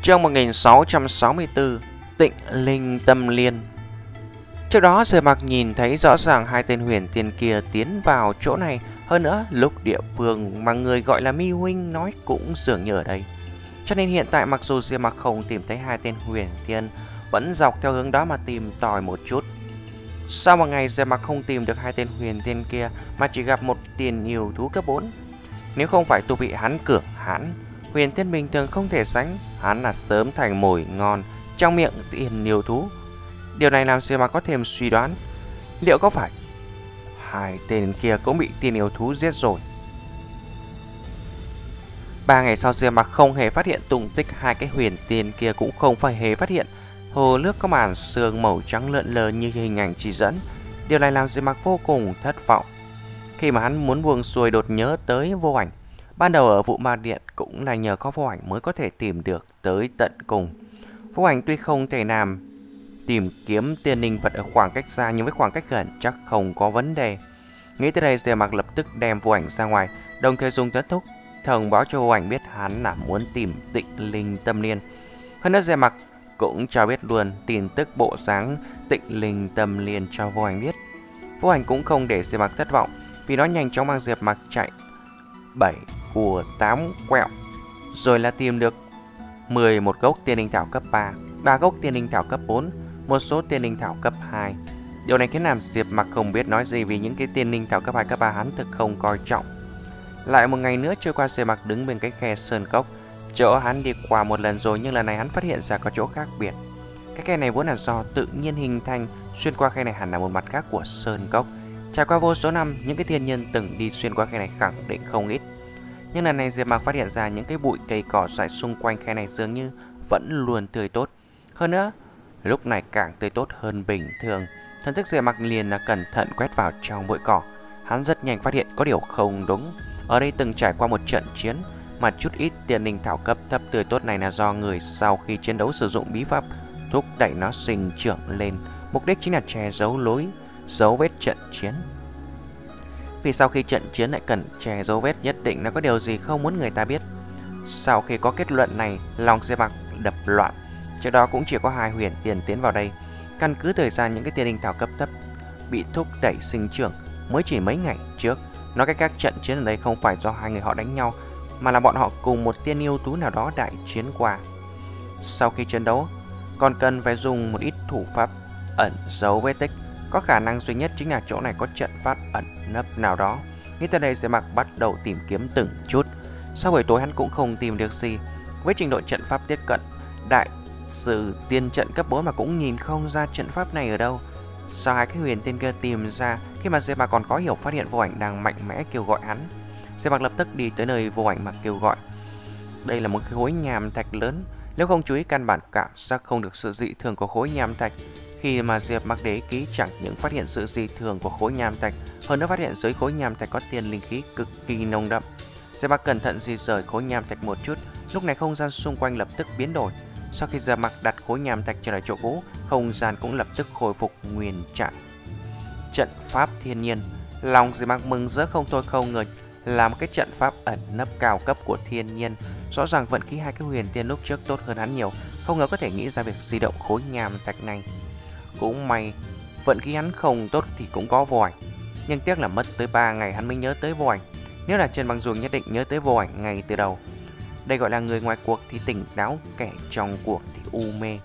Chương 1664 Tịnh Linh Tâm Liên. Trước đó Diệp Mặc nhìn thấy rõ ràng hai tên huyền tiên kia tiến vào chỗ này. Hơn nữa lúc địa phương mà người gọi là Mi Huynh nói cũng dường như ở đây. Cho nên hiện tại mặc dù Diệp Mặc không tìm thấy hai tên huyền tiên, vẫn dọc theo hướng đó mà tìm tòi một chút. Sau một ngày Diệp Mặc không tìm được hai tên huyền tiên kia, mà chỉ gặp một tiền yêu thú cấp 4. Nếu không phải tu vị hắn cường hãn, huyền tiên bình thường không thể sánh, hắn là sớm thành mồi ngon trong miệng tiền yêu thú. Điều này làm Diệp Mặc có thêm suy đoán, liệu có phải hai tên kia cũng bị tiền yêu thú giết rồi. 3 ngày sau, Diệp Mặc không hề phát hiện tung tích hai cái huyền tiên kia, cũng không phải hề phát hiện hồ nước có màn sương màu trắng lượn lờ như hình ảnh chỉ dẫn. Điều này làm Diệp Mặc vô cùng thất vọng. Khi mà hắn muốn buông xuôi, đột nhớ tới Vô Ảnh. Ban đầu ở Vụ Ma Điện cũng là nhờ có Vô Ảnh mới có thể tìm được tới tận cùng. Vô Ảnh tuy không thể làm tìm kiếm tiên linh vật ở khoảng cách xa, nhưng với khoảng cách gần chắc không có vấn đề. Nghĩ tới đây, Diệp Mặc lập tức đem Vô Ảnh ra ngoài, đồng thời dùng Tấn Thúc thông báo cho Vô Ảnh biết hắn là muốn tìm Tịnh Linh Tâm Liên. Hơn nữa Diệp Mặc cũng cho biết luôn tin tức bộ dáng Tịnh Linh Tâm Liên cho Vô Ảnh biết. Vô Ảnh cũng không để Diệp Mặc thất vọng, vì nó nhanh chóng mang Diệp Mặc chạy 7 của 8 quẹo, rồi là tìm được 11 gốc tiên linh thảo cấp 3, 3 gốc tiên linh thảo cấp 4, một số tiên linh thảo cấp 2. Điều này khiến làm Diệp Mặc không biết nói gì, vì những cái tiên linh thảo cấp 2 cấp 3 hắn thực không coi trọng. Lại một ngày nữa trôi qua, Diệp Mặc đứng bên cái khe sơn cốc, chỗ hắn đi qua một lần rồi, nhưng lần này hắn phát hiện ra có chỗ khác biệt. Cái khe này vốn là do tự nhiên hình thành, xuyên qua khe này hẳn là một mặt khác của sơn cốc. Trải qua vô số năm, những cái thiên nhân từng đi xuyên qua khe này khẳng định không ít. Nhưng lần này Diệp Mặc phát hiện ra những cái bụi cây cỏ dại xung quanh khe này dường như vẫn luôn tươi tốt. Hơn nữa, lúc này càng tươi tốt hơn bình thường. Thần thức Diệp Mặc liền là cẩn thận quét vào trong bụi cỏ. Hắn rất nhanh phát hiện có điều không đúng. Ở đây từng trải qua một trận chiến, mà chút ít tiên linh thảo cấp thấp tươi tốt này là do người sau khi chiến đấu sử dụng bí pháp thúc đẩy nó sinh trưởng lên. Mục đích chính là che giấu dấu vết trận chiến. Vì sau khi trận chiến lại cần che dấu vết, nhất định là có điều gì không muốn người ta biết. Sau khi có kết luận này, lòng Diệp Mặc đập loạn. Trước đó cũng chỉ có hai huyền tiên tiến vào đây. Căn cứ thời gian những cái tiên linh thảo cấp thấp bị thúc đẩy sinh trưởng mới chỉ mấy ngày trước. Nói cách khác, trận chiến ở đây không phải do hai người họ đánh nhau, mà là bọn họ cùng một tiên yêu thú nào đó đại chiến qua. Sau khi chiến đấu, còn cần phải dùng một ít thủ pháp ẩn giấu vết tích. Có khả năng duy nhất chính là chỗ này có trận pháp ẩn nấp nào đó. Nghĩ tới đây, Diệp Mặc bắt đầu tìm kiếm từng chút. Sau buổi tối hắn cũng không tìm được gì. Với trình độ trận pháp tiếp cận đại sư tiên trận cấp 4 mà cũng nhìn không ra trận pháp này ở đâu. Sao hai cái huyền tiên kia tìm ra khi mà Diệp Mặc còn có hiểu phát hiện Vô Ảnh đang mạnh mẽ kêu gọi hắn. Diệp Mặc lập tức đi tới nơi Vô Ảnh mà kêu gọi. Đây là một cái khối nham thạch lớn, nếu không chú ý căn bản cảm giác không được sự dị thường của khối nham thạch. Khi mà Diệp Mặc để ý kỹ, chẳng những phát hiện sự dị thường của khối nham thạch, hơn nữa phát hiện dưới khối nham thạch có tiên linh khí cực kỳ nồng đậm. Diệp Mặc cẩn thận di rời khối nham thạch một chút, lúc này không gian xung quanh lập tức biến đổi. Sau khi Diệp Mặc đặt khối nham thạch trở lại chỗ cũ, không gian cũng lập tức khôi phục nguyên trạng. Trận pháp thiên nhiên, lòng Diệp Mặc mừng rỡ không thôi, không ngờ là một cái trận pháp ẩn nấp cao cấp của thiên nhiên. Rõ ràng vận khí hai cái huyền tiên lúc trước tốt hơn hắn nhiều, không ngờ có thể nghĩ ra việc di động khối nham thạch này. Cũng may vận khí hắn không tốt thì cũng có Vô Ảnh, nhưng tiếc là mất tới 3 ngày hắn mới nhớ tới Vô Ảnh. Nếu là trên băng ruộng nhất định nhớ tới Vô Ảnh ngay từ đầu. Đây gọi là người ngoài cuộc thì tỉnh táo, kẻ trong cuộc thì u mê.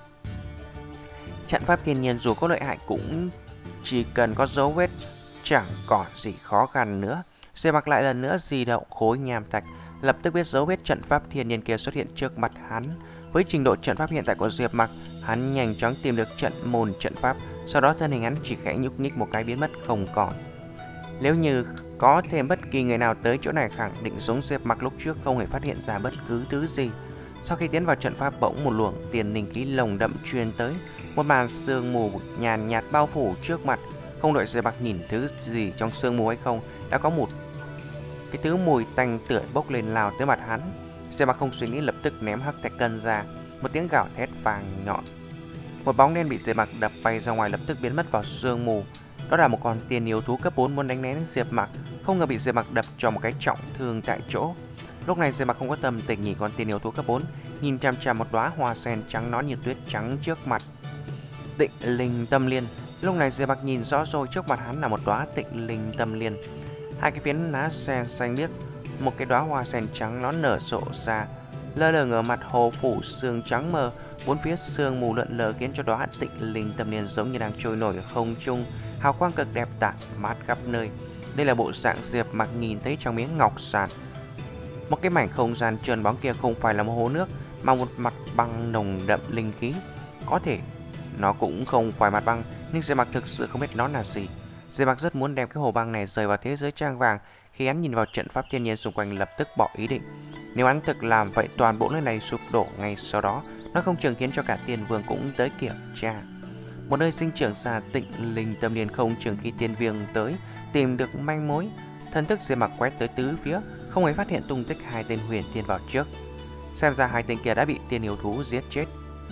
Trận pháp thiên nhiên dù có lợi hại cũng chỉ cần có dấu vết, chẳng còn gì khó khăn nữa. Diệp Mặc lại lần nữa di động khối nham thạch, lập tức biết dấu vết trận pháp thiên nhiên kia xuất hiện trước mặt hắn. Với trình độ trận pháp hiện tại của Diệp Mặc, hắn nhanh chóng tìm được môn trận pháp, sau đó thân hình hắn chỉ khẽ nhúc nhích một cái biến mất không còn. Nếu như có thêm bất kỳ người nào tới chỗ này, khẳng định giống Diệp Mặc lúc trước không hề phát hiện ra bất cứ thứ gì. Sau khi tiến vào trận pháp, bỗng một luồng tiên linh khí lồng đậm truyền tới, một màn sương mù nhàn nhạt bao phủ trước mặt. Không đợi Diệp Mặc nhìn thứ gì trong sương mù hay không, đã có một cái thứ mùi tanh tưởi bốc lên lao tới mặt hắn. Diệp Mặc không suy nghĩ lập tức ném hắc thạch cân ra, một tiếng gào thét vàng nhọn. Một bóng đen bị Diệp Mặc đập bay ra ngoài, lập tức biến mất vào sương mù. Đó là một con tiên yêu thú cấp 4 muốn đánh lén Diệp Mặc, không ngờ bị Diệp Mặc đập cho một cái trọng thương tại chỗ. Lúc này Diệp Mặc không có tâm tình nhìn con tiên yêu thú cấp 4, nhìn chằm chằm một đóa hoa sen trắng nõn như tuyết trắng trước mặt. Tịnh Linh Tâm Liên. Lúc này Diệp Mặc nhìn rõ rồi, trước mặt hắn là một đóa Tịnh Linh Tâm Liên. Hai cái phiến lá sen xanh biếc, một cái đóa hoa sen trắng nó nở rộ ra, lơ lửng ở mặt hồ phủ sương trắng mờ. Bốn phía sương mù lượn lờ khiến cho đóa Tịnh Linh Tâm Liên giống như đang trôi nổi ở không trung, hào quang cực đẹp tản mát khắp nơi. Đây là bộ dạng Diệp Mặc nhìn thấy trong miếng ngọc sàn. Một cái mảnh không gian trơn bóng kia không phải là một hồ nước, mà một mặt băng nồng đậm linh khí. Có thể nó cũng không phải mặt băng, nhưng Diệp Mặc thực sự không biết nó là gì. Diệp Mặc rất muốn đem cái hồ băng này rời vào thế giới trang vàng. Khi hắn nhìn vào trận pháp thiên nhiên xung quanh, lập tức bỏ ý định. Nếu hắn thực làm vậy, toàn bộ nơi này sụp đổ ngay sau đó, nó không chừng khiến cho cả Tiên Vương cũng tới kiểm tra. Một nơi sinh trưởng ra Tịnh Linh Tâm Liên, không chừng khi Tiên Vương tới tìm được manh mối. Thần thức Diệp Mặc quét tới tứ phía, không hề phát hiện tung tích hai tên huyền tiên vào trước. Xem ra hai tên kia đã bị tiên yêu thú giết chết.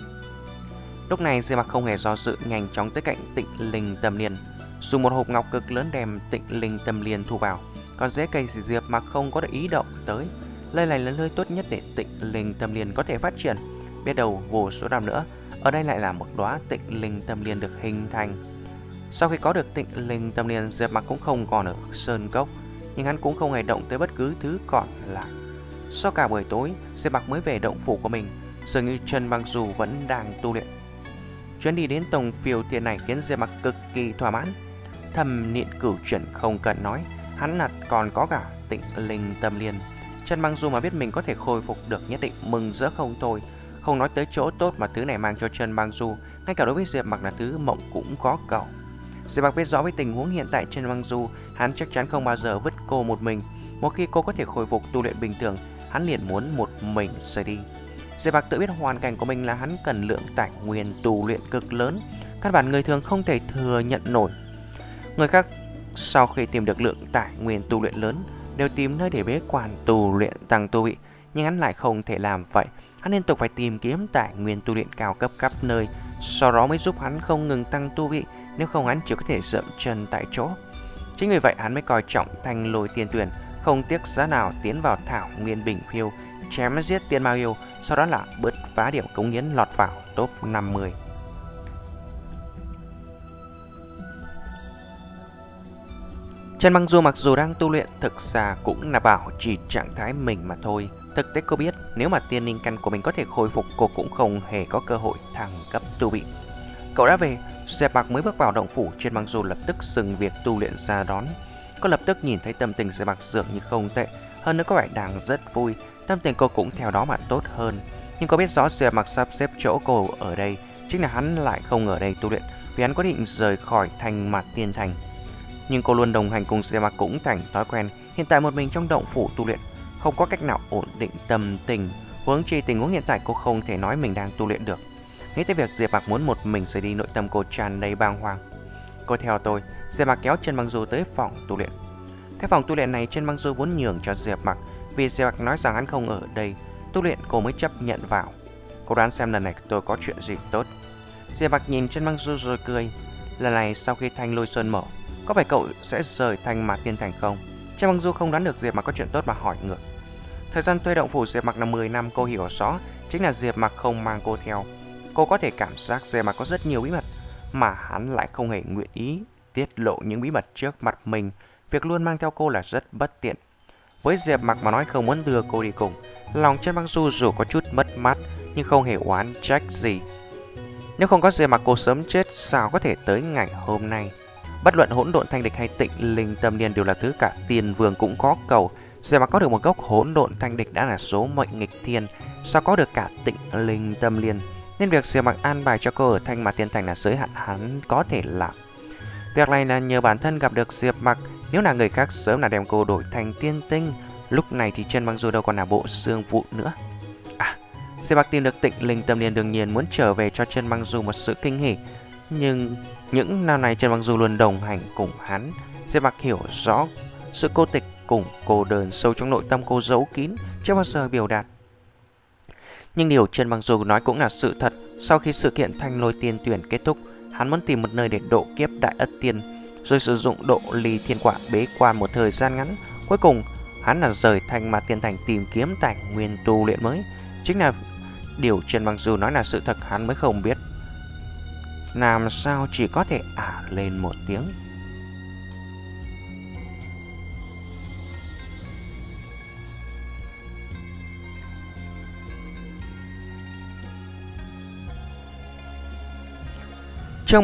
Lúc này Diệp Mặc không hề do dự, nhanh chóng tới cạnh Tịnh Linh Tâm Liên, dùng một hộp ngọc cực lớn đem Tịnh Linh Tâm Liên thu vào. Còn dễ cây thì Diệp Mặc không có để ý động tới. Nơi này là nơi tốt nhất để Tịnh Linh Tâm Liên có thể phát triển. Biết đâu vô số năm nữa, ở đây lại là một đóa Tịnh Linh Tâm Liên được hình thành. Sau khi có được Tịnh Linh Tâm Liên, Diệp Mặc cũng không còn ở sơn cốc, nhưng hắn cũng không hề động tới bất cứ thứ còn lại. Sau cả buổi tối, Diệp Mặc mới về động phủ của mình. Dường như Trần Băng Du vẫn đang tu luyện. Chuyến đi đến Tông Phiêu Thiên này khiến Diệp Mặc cực kỳ thỏa mãn. Thầm niệm cửu chuyển không cần nói, hắn là còn có cả Tịnh Linh Tâm Liên. Trần Băng Du mà biết mình có thể khôi phục được, nhất định mừng rỡ không thôi. Không nói tới chỗ tốt mà thứ này mang cho Trần Băng Du, ngay cả đối với Diệp Mặc là thứ mộng cũng có cầu. Diệp Mặc biết rõ với tình huống hiện tại Trần Băng Du, hắn chắc chắn không bao giờ vứt cô một mình. Một khi cô có thể khôi phục tu luyện bình thường, hắn liền muốn một mình rời đi. Diệp Mặc tự biết hoàn cảnh của mình là hắn cần lượng tài nguyên tu luyện cực lớn, căn bản người thường không thể thừa nhận nổi. Người khác sau khi tìm được lượng tài nguyên tu luyện lớn đều tìm nơi để bế quan tu luyện tăng tu vị, nhưng hắn lại không thể làm vậy. Hắn liên tục phải tìm kiếm tài nguyên tu luyện cao cấp khắp nơi, sau đó mới giúp hắn không ngừng tăng tu vị, nếu không hắn chỉ có thể dậm chân tại chỗ. Chính vì vậy hắn mới coi trọng Thanh Lôi Tiên Tuyển, không tiếc giá nào tiến vào Thảo Nguyên Bình Phiêu, chém giết Tiên Ma Yêu, sau đó là bứt phá điểm cống hiến lọt vào top 50. Trần Băng Du mặc dù đang tu luyện, thực ra cũng là bảo trì trạng thái mình mà thôi. Thực tế cô biết, nếu mà tiên linh căn của mình có thể khôi phục, cô cũng không hề có cơ hội thăng cấp tu vị. Cậu đã về, Diệp Mặc mới bước vào động phủ, Trần Băng Du lập tức dừng việc tu luyện ra đón. Cô lập tức nhìn thấy tâm tình Diệp Mặc dường như không tệ, hơn nữa có vẻ đang rất vui, tâm tình cô cũng theo đó mà tốt hơn. Nhưng cô biết rõ Diệp Mặc sắp xếp chỗ cô ở đây, chính là hắn lại không ở đây tu luyện, vì hắn có định rời khỏi Thanh Mạt Tiên Thành. Nhưng cô luôn đồng hành cùng Diệp Mặc cũng thành thói quen, hiện tại một mình trong động phủ tu luyện, không có cách nào ổn định tâm tình. Huống chi tình huống hiện tại cô không thể nói mình đang tu luyện được. Nghĩ tới việc Diệp Mặc muốn một mình rời đi, nội tâm cô tràn đầy bàng hoàng. Cô theo tôi, Diệp Mặc kéo Trần Băng Du tới phòng tu luyện. Cái phòng tu luyện này Trần Băng Du muốn nhường cho Diệp Mặc, vì Diệp Mặc nói rằng hắn không ở đây tu luyện, cô mới chấp nhận vào. Cô đoán xem lần này tôi có chuyện gì tốt. Diệp Mặc nhìn Trần Băng Du rồi cười. Lần này sau khi Thanh Lôi Sơn mở, có phải cậu sẽ rời Thanh Mạt Tiên Thành không? Trần Băng Du không đoán được Diệp Mặc có chuyện tốt mà hỏi ngược. Thời gian thuê động phủ Diệp Mặc là 10 năm, cô hiểu rõ, chính là Diệp Mặc không mang cô theo. Cô có thể cảm giác Diệp Mặc có rất nhiều bí mật, mà hắn lại không hề nguyện ý tiết lộ những bí mật trước mặt mình. Việc luôn mang theo cô là rất bất tiện. Với Diệp Mặc mà nói không muốn đưa cô đi cùng, lòng Trần Băng Du dù có chút mất mát, nhưng không hề oán trách gì. Nếu không có Diệp Mặc, cô sớm chết, sao có thể tới ngày hôm nay. Bất luận hỗn độn thanh địch hay Tịnh Linh Tâm Liên đều là thứ cả Tiên Vương cũng có cầu. Diệp Mặc có được một gốc hỗn độn thanh địch đã là số mệnh nghịch thiên, sao có được cả Tịnh Linh Tâm Liên. Nên việc Diệp Mặc an bài cho cô ở Thanh Mạt Tiên Thành là giới hạn hắn có thể làm. Việc này là nhờ bản thân gặp được Diệp Mặc, nếu là người khác sớm là đem cô đổi thành tiên tinh. Lúc này thì Trần Băng Du đâu còn là bộ xương vụn nữa. Diệp Mặc tìm được Tịnh Linh Tâm Liên đương nhiên muốn trở về cho Trần Băng Du một sự kinh hỉ. Nhưng những năm này Trần Băng Du luôn đồng hành cùng hắn. Diệp Mặc hiểu rõ sự cô tịch cùng cô đơn sâu trong nội tâm cô giấu kín, chưa bao giờ biểu đạt. Nhưng điều Trần Băng Du nói cũng là sự thật. Sau khi sự kiện Thanh Lôi Tiên Tuyển kết thúc, hắn muốn tìm một nơi để độ kiếp Đại Ất Tiên, rồi sử dụng độ ly thiên quả bế quan một thời gian ngắn. Cuối cùng hắn là rời Thanh Mạt Tiên Thành tìm kiếm tài nguyên tu luyện mới. Điều Trần Băng Du nói là sự thật hắn mới không biết. Làm sao chỉ có thể lên một tiếng. Chương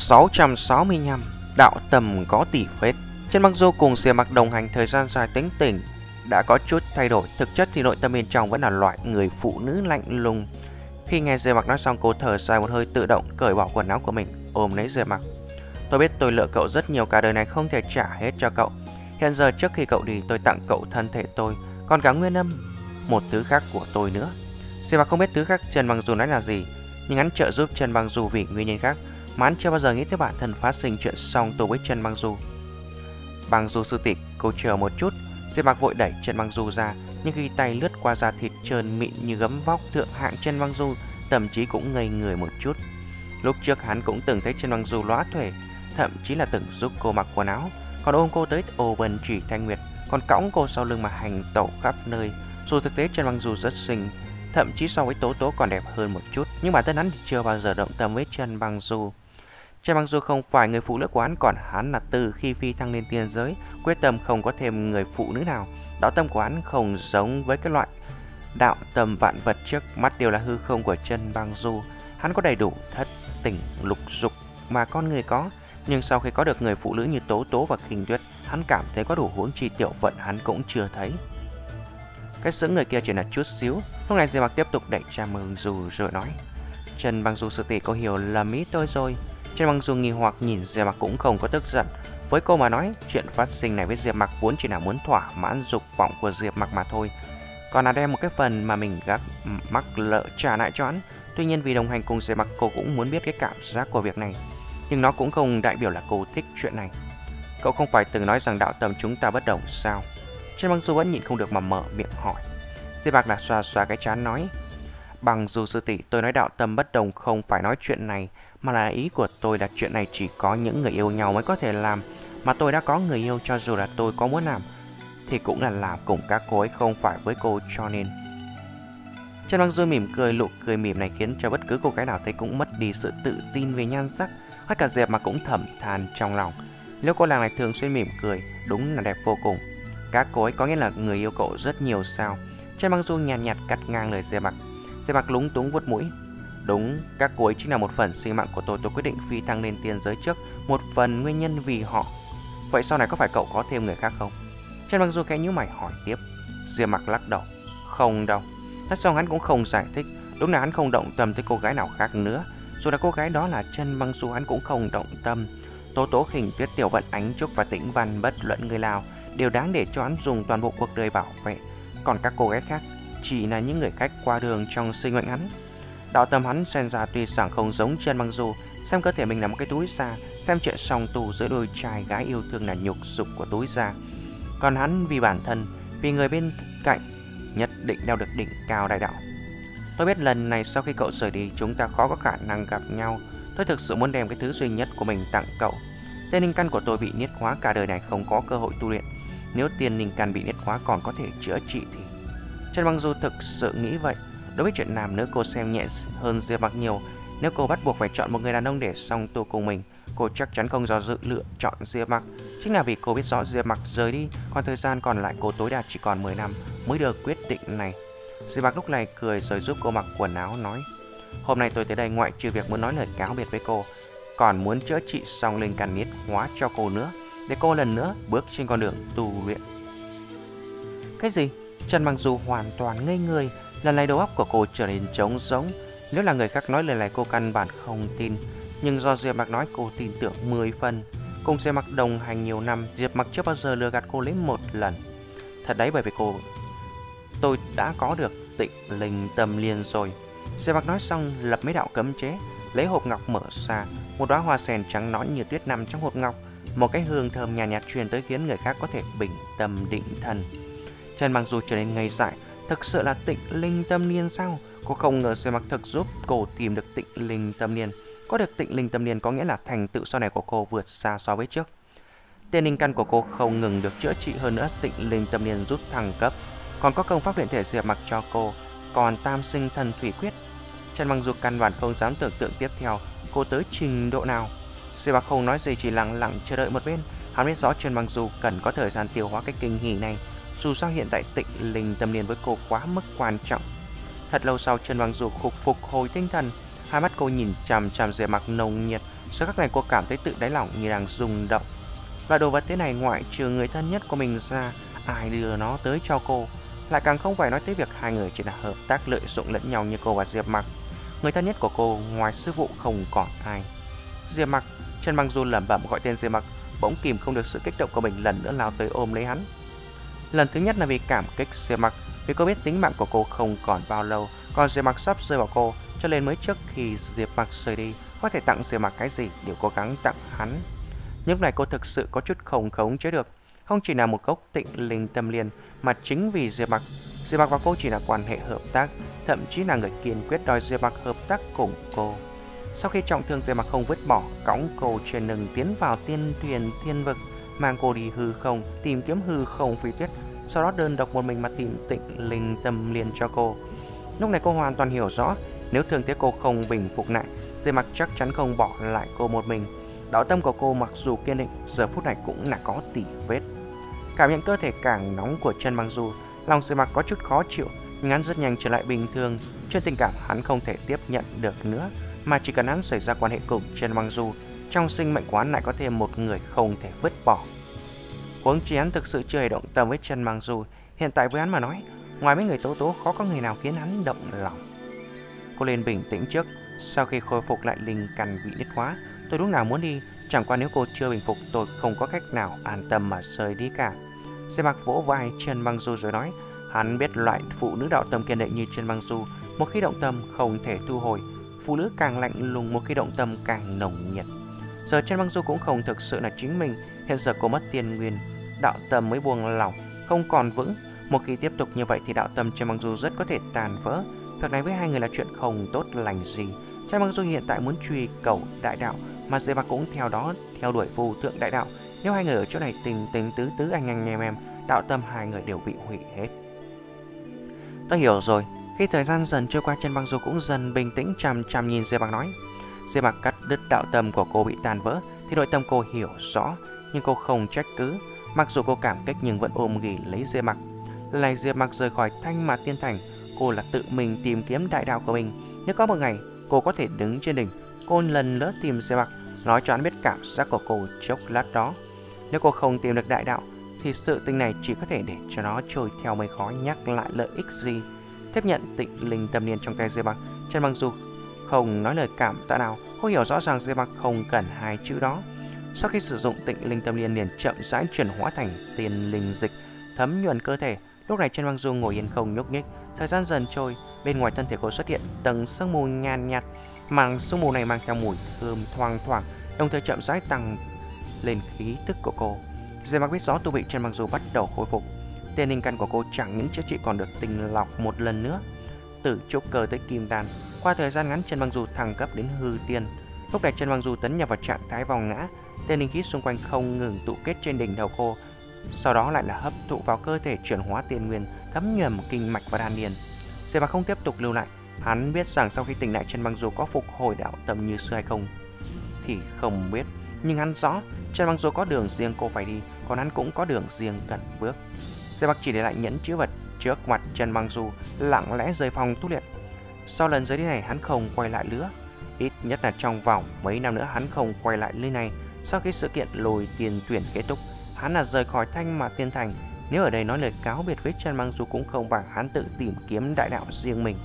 1665. Đạo tầm có tỷ phết. Trần Băng Du cùng Diệp Mặc đồng hành thời gian dài, tính tình đã có chút thay đổi. Thực chất thì nội tâm bên trong vẫn là loại người phụ nữ lạnh lùng. Khi nghe Diệp Mặc nói xong, cô thở dài một hơi, tự động cởi bỏ quần áo của mình, ôm lấy Diệp Mặc. Tôi biết tôi lựa cậu rất nhiều, cả đời này không thể trả hết cho cậu. Hiện giờ trước khi cậu đi, tôi tặng cậu thân thể tôi, còn cả nguyên âm, một thứ khác của tôi nữa. Diệp Mặc không biết thứ khác Trần Băng Du nói là gì, nhưng hắn trợ giúp Trần Băng Du vì nguyên nhân khác mà hắn chưa bao giờ nghĩ tới bản thân phát sinh chuyện song tu với Trần Băng Du. Băng Du sư tỷ, cô chờ một chút. Diệp Mặc vội đẩy Trần Băng Du ra, nhưng khi tay lướt qua da thịt trơn mịn như gấm vóc thượng hạng Trần Băng Du, thậm chí cũng ngây người một chút. Lúc trước hắn cũng từng thấy Trần Băng Du lóa thuể, thậm chí là từng giúp cô mặc quần áo, còn ôm cô tới Ô Vân Chỉ Thanh Nguyệt, còn cõng cô sau lưng mà hành tẩu khắp nơi. Dù thực tế Trần Băng Du rất xinh, thậm chí so với Tố Tố còn đẹp hơn một chút, nhưng bản thân hắn thì chưa bao giờ động tâm với Trần Băng Du. Trần Băng Du không phải người phụ nữ của hắn, còn hắn là từ khi phi thăng lên tiên giới, quyết tâm không có thêm người phụ nữ nào. Đạo tâm của hắn không giống với cái loại đạo tâm vạn vật trước mắt đều là hư không của Trần Băng Du. Hắn có đầy đủ thất tình lục dục mà con người có, nhưng sau khi có được người phụ nữ như Tố Tố và Khinh Tuyết, hắn cảm thấy có đủ huống chi Tiểu Vận hắn cũng chưa thấy. Cái sững người kia chỉ là chút xíu. Lúc này Diệp Mặc tiếp tục đẩy Trần Băng Du rồi nói: Trần Băng Du sư tỷ, cô hiểu lầm ý tôi rồi. Trần Băng Du nghi hoặc nhìn Diệp Mặc cũng không có tức giận. Với cô mà nói, chuyện phát sinh này với Diệp Mặc vốn chỉ là muốn thỏa mãn dục vọng của Diệp Mặc mà thôi, còn là đem một cái phần mà mình gác mắc lỡ trả lại cho hắn. Tuy nhiên vì đồng hành cùng Diệp Mặc, cô cũng muốn biết cái cảm giác của việc này, nhưng nó cũng không đại biểu là cô thích chuyện này. Cậu không phải từng nói rằng đạo tâm chúng ta bất đồng sao? Trần Băng Du vẫn nhịn không được mà mở miệng hỏi. Diệp Mặc là xoa xoa cái trán nói: Băng Du sư tỷ, tôi nói đạo tâm bất đồng không phải nói chuyện này, mà là ý của tôi là chuyện này chỉ có những người yêu nhau mới có thể làm, mà tôi đã có người yêu, cho dù là tôi có muốn làm thì cũng là làm cùng các cô ấy, không phải với cô, cho nên. Trần Băng Du mỉm cười, nụ cười mỉm này khiến cho bất cứ cô gái nào thấy cũng mất đi sự tự tin về nhan sắc. Hay cả Diệp mà cũng thầm than trong lòng, nếu cô nàng này thường xuyên mỉm cười, đúng là đẹp vô cùng. Các cô ấy có nghĩa là người yêu cậu rất nhiều sao? Trần Băng Du nhàn nhạt cắt ngang lời Diệp Mặc. Diệp Mặc lúng túng vuốt mũi. Đúng, các cô ấy chính là một phần sinh mạng của tôi quyết định phi thăng lên tiên giới trước, một phần nguyên nhân vì họ. Vậy sau này có phải cậu có thêm người khác không? Trần Băng Du khẽ nhíu mày hỏi tiếp. Diệp Mặc lắc đầu. Không đâu. Nói xong hắn cũng không giải thích. Đúng là hắn không động tâm tới cô gái nào khác nữa. Dù là cô gái đó là Trần Băng Du, hắn cũng không động tâm. Tố Tố, Khinh Tuyết, Tiểu Vận, Ánh Trúc và Tĩnh Văn, bất luận người nào đều đáng để cho hắn dùng toàn bộ cuộc đời bảo vệ. Còn các cô gái khác chỉ là những người khách qua đường trong sinh mệnh hắn. Đạo tâm hắn xen ra tuy rằng không giống Trần Băng Du, xem cơ thể mình là một cái túi da, xem chuyện song tu giữa đôi trai gái yêu thương là nhục dục của túi da. Còn hắn vì bản thân, vì người bên cạnh, nhất định đeo được đỉnh cao đại đạo. Tôi biết lần này sau khi cậu rời đi, chúng ta khó có khả năng gặp nhau. Tôi thực sự muốn đem cái thứ duy nhất của mình tặng cậu. Tiên linh căn của tôi bị niết hóa, cả đời này không có cơ hội tu luyện. Nếu tiên linh căn bị niết hóa còn có thể chữa trị thì... Trần Băng Du thực sự nghĩ vậy. Đối với chuyện nam nữ cô xem nhẹ hơn Diệp Mặc nhiều. Nếu cô bắt buộc phải chọn một người đàn ông để song tu cùng mình, cô chắc chắn không do dự lựa chọn Diệp Mặc. Chính là vì cô biết rõ Diệp Mặc rời đi, còn thời gian còn lại cô tối đa chỉ còn 10 năm mới được quyết định này. Diệp Mặc lúc này cười rồi giúp cô mặc quần áo, nói: Hôm nay tôi tới đây ngoại trừ việc muốn nói lời cáo biệt với cô, còn muốn chữa trị xong linh căn niết hóa cho cô nữa, để cô lần nữa bước trên con đường tu luyện. Cái gì? Trần Băng Du hoàn toàn ngây người. Lần này đầu óc của cô trở nên trống rỗng. Nếu là người khác nói lời này cô căn bản không tin, nhưng do Diệp Mặc nói cô tin tưởng 10 phần. Cùng Diệp Mặc đồng hành nhiều năm, Diệp Mặc chưa bao giờ lừa gạt cô lấy một lần. Thật đấy, bởi vì tôi đã có được Tịnh Linh Tâm Liên rồi. Diệp Mặc nói xong lập mấy đạo cấm chế, lấy hộp ngọc mở ra. Một đóa hoa sen trắng nõn như tuyết nằm trong hộp ngọc, một cái hương thơm nhàn nhạt truyền tới khiến người khác có thể bình tâm định thần. Trần Băng Du trở nên ngây dại. Thực sự là Tịnh Linh Tâm Liên sao? Cô không ngờ Diệp Mặc thực giúp cô tìm được Tịnh Linh Tâm Liên. Có được Tịnh Linh Tâm Liên có nghĩa là thành tựu sau này của cô vượt xa so với trước. Tiên linh căn của cô không ngừng được chữa trị, hơn nữa Tịnh Linh Tâm Liên giúp thăng cấp, còn có công pháp luyện thể Diệp Mặc cho cô còn tam sinh thần thủy quyết. Trần Băng Du căn bản không dám tưởng tượng tiếp theo cô tới trình độ nào. Diệp Mặc không nói gì, chỉ lặng lặng chờ đợi một bên. Hắn biết rõ Trần Băng Du cần có thời gian tiêu hóa cái kinh hỉ này. Dù sao hiện tại Tịnh Linh Tâm Liên với cô quá mức quan trọng. Thật lâu sau, Trần Băng Du phục hồi tinh thần, hai mắt cô nhìn chằm chằm Diệp Mặc nồng nhiệt. Giờ khắc này cô cảm thấy tự đáy lòng như đang rung động. Loại đồ vật thế này ngoại trừ người thân nhất của mình ra, ai đưa nó tới cho cô? Lại càng không phải nói tới việc hai người chỉ là hợp tác lợi dụng lẫn nhau như cô và Diệp Mặc. Người thân nhất của cô ngoài sư phụ không còn ai. Diệp Mặc. Trần Băng Du lẩm bẩm gọi tên Diệp Mặc, bỗng kìm không được sự kích động của mình, lần nữa lao tới ôm lấy hắn. Lần thứ nhất là vì cảm kích Diệp Mặc, vì cô biết tính mạng của cô không còn bao lâu, còn Diệp Mặc sắp rơi vào cô, cho nên mới trước khi Diệp Mặc rời đi, có thể tặng Diệp Mặc cái gì đều cố gắng tặng hắn. Lúc này cô thực sự có chút không khống chế được, không chỉ là một gốc Tịnh Linh Tâm Liên, mà chính vì Diệp Mặc và cô chỉ là quan hệ hợp tác, thậm chí là người kiên quyết đòi Diệp Mặc hợp tác cùng cô. Sau khi trọng thương, Diệp Mặc không vứt bỏ, cõng cô trên lưng tiến vào tiên thuyền thiên vực, mang cô đi hư không, tìm kiếm hư không phi tuyết, sau đó đơn độc một mình mà tìm Tịnh Linh Tâm Liên cho cô. Lúc này cô hoàn toàn hiểu rõ, nếu thương thế cô không bình phục lại, Diệp Mặc chắc chắn không bỏ lại cô một mình. Đạo tâm của cô mặc dù kiên định, giờ phút này cũng là có tỉ vết. Cảm nhận cơ thể càng nóng của Trần Băng Du, lòng Diệp Mặc có chút khó chịu, nhưng hắn rất nhanh trở lại bình thường. Chuyện tình cảm hắn không thể tiếp nhận được nữa, mà chỉ cần hắn xảy ra quan hệ cùng Trần Băng Du, trong sinh mệnh của hắn lại có thêm một người không thể vứt bỏ. Huống chi hắn thực sự chưa hề động tâm với Trần Băng Du, hiện tại với hắn mà nói, ngoài mấy người tố tố khó có người nào khiến hắn động lòng. Cô lên bình tĩnh trước, sau khi khôi phục lại linh căn bị đứt hóa, tôi lúc nào muốn đi, chẳng qua nếu cô chưa bình phục tôi không có cách nào an tâm mà rời đi cả. Diệp Mặc vỗ vai Trần Băng Du rồi nói, hắn biết loại phụ nữ đạo tâm kiên định như Trần Băng Du, một khi động tâm không thể thu hồi, phụ nữ càng lạnh lùng một khi động tâm càng nồng nhiệt. Giờ Trần Băng Du cũng không thực sự là chính mình, hiện giờ cô mất tiền nguyên, đạo tâm mới buông lỏng, không còn vững. Một khi tiếp tục như vậy thì đạo tâm Trần Băng Du rất có thể tàn vỡ. Việc này với hai người là chuyện không tốt lành gì. Trần Băng Du hiện tại muốn truy cầu đại đạo, mà Diệp Mặc cũng theo đó theo đuổi vô thượng đại đạo. Nếu hai người ở chỗ này tình tình tứ tứ anh em, đạo tâm hai người đều bị hủy hết. Tôi hiểu rồi. Khi thời gian dần trôi qua, Trần Băng Du cũng dần bình tĩnh chằm chằm nhìn Diệp Mặc nói. Diệp Mặc cắt đứt đạo tâm của cô bị tan vỡ thì nội tâm cô hiểu rõ, nhưng cô không trách cứ. Mặc dù cô cảm kích nhưng vẫn ôm ghì lấy Diệp Mặc. Lại Diệp Mặc rời khỏi Thanh Mạt Tiên Thành, cô là tự mình tìm kiếm đại đạo của mình. Nếu có một ngày cô có thể đứng trên đỉnh, cô lần nữa tìm Diệp Mặc, nói cho hắn biết cảm giác của cô chốc lát đó. Nếu cô không tìm được đại đạo thì sự tình này chỉ có thể để cho nó trôi theo mây khói, nhắc lại lợi ích gì. Tiếp nhận Tịnh Linh Tâm Liên trong tay Diệp Mặc, Trần Băng Du không nói lời cảm tạ nào. Cô hiểu rõ ràng Diệp Mặc không cần hai chữ đó. Sau khi sử dụng Tịnh Linh Tâm Liên liền chậm rãi chuyển hóa thành tiên linh dịch, thấm nhuần cơ thể. Lúc này Trần Băng Du ngồi yên không nhúc nhích. Thời gian dần trôi, bên ngoài thân thể cô xuất hiện tầng sương mù nhàn nhạt. Màn sương mù này mang theo mùi thơm thoang thoảng, đồng thời chậm rãi tăng lên khí tức của cô. Diệp Mặc biết rõ tu vị Trần Băng Du bắt đầu khôi phục. Tiên linh căn của cô chẳng những chữa trị còn được tinh lọc một lần nữa. Từ trúc cơ tới kim đan, qua thời gian ngắn Trần Băng Du thăng cấp đến hư tiên. Lúc này Trần Băng Du tấn nhập vào trạng thái vòng ngã, tiên linh khí xung quanh không ngừng tụ kết trên đỉnh đầu cô, sau đó lại là hấp thụ vào cơ thể, chuyển hóa tiên nguyên, thấm nhuần kinh mạch và đan điền. Diệp Mặc không tiếp tục lưu lại, hắn biết rằng sau khi tỉnh lại Trần Băng Du có phục hồi đạo tâm như xưa hay không thì không biết, nhưng hắn rõ Trần Băng Du có đường riêng cô phải đi, còn hắn cũng có đường riêng cần bước. Diệp Mặc chỉ để lại nhẫn chữ vật trước mặt Trần Băng Du, lặng lẽ rời phòng tu luyện. Sau lần rời đi này hắn không quay lại nữa, ít nhất là trong vòng mấy năm nữa hắn không quay lại nơi này. Sau khi sự kiện lôi tiền tuyển kết thúc, hắn là rời khỏi Thanh Mạt Tiên Thành. Nếu ở đây nói lời cáo biệt với Trần Băng Du cũng không bằng hắn tự tìm kiếm đại đạo riêng mình.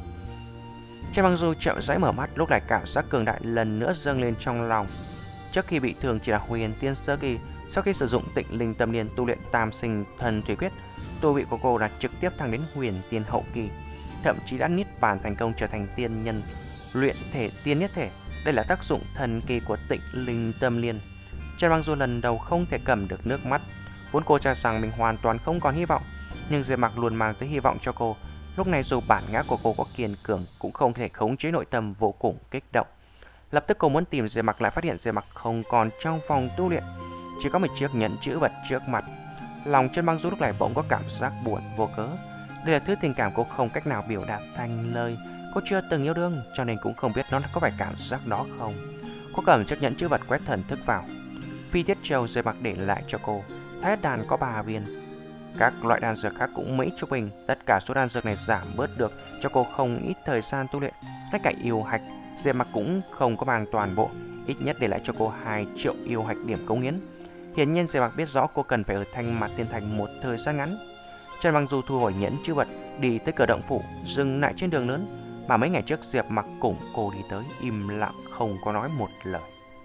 Trần Băng Du chậm rãi mở mắt, lúc này cảm giác cường đại lần nữa dâng lên trong lòng. Trước khi bị thương chỉ là huyền tiên sơ kỳ, sau khi sử dụng Tịnh Linh Tâm Liên tu luyện tam sinh thần thủy quyết, tu vị của cô đã trực tiếp thăng đến huyền tiên hậu kỳ, thậm chí đã niết bàn thành công trở thành tiên nhân, luyện thể tiên nhất thể. Đây là tác dụng thần kỳ của Tịnh Linh Tâm Liên. Trần Băng Du lần đầu không thể cầm được nước mắt, vốn cô cho rằng mình hoàn toàn không còn hy vọng, nhưng Diệp Mặc luôn mang tới hy vọng cho cô. Lúc này dù bản ngã của cô có kiên cường cũng không thể khống chế nội tâm vô cùng kích động. Lập tức cô muốn tìm Diệp Mặc, lại phát hiện Diệp Mặc không còn trong phòng tu luyện, chỉ có một chiếc nhẫn chữ vật trước mặt. Lòng Trần Băng Du lúc này bỗng có cảm giác buồn vô cớ. Đây là thứ tình cảm cô không cách nào biểu đạt thành lời. Cô chưa từng yêu đương cho nên cũng không biết nó có phải cảm giác đó không. Cô cầm chiếc nhẫn chữ vật quét thần thức vào. Phi Thiết Châu Diệp Mặc để lại cho cô. Thái đàn có 3 viên. Các loại đan dược khác cũng mấy chục bình. Tất cả số đan dược này giảm bớt được cho cô không ít thời gian tu luyện. Ngay cả yêu hạch Diệp Mặc cũng không có mang toàn bộ, ít nhất để lại cho cô 2 triệu yêu hạch điểm cống hiến. Hiển nhiên Diệp Mặc biết rõ cô cần phải ở Thanh Mạt Tiên Thành một thời gian ngắn. Trần Băng Du thu hồi nhẫn chữ vật, đi tới cửa động phủ, dừng lại trên đường lớn mà mấy ngày trước Diệp Mặc cùng cô đi tới, im lặng không có nói một lời.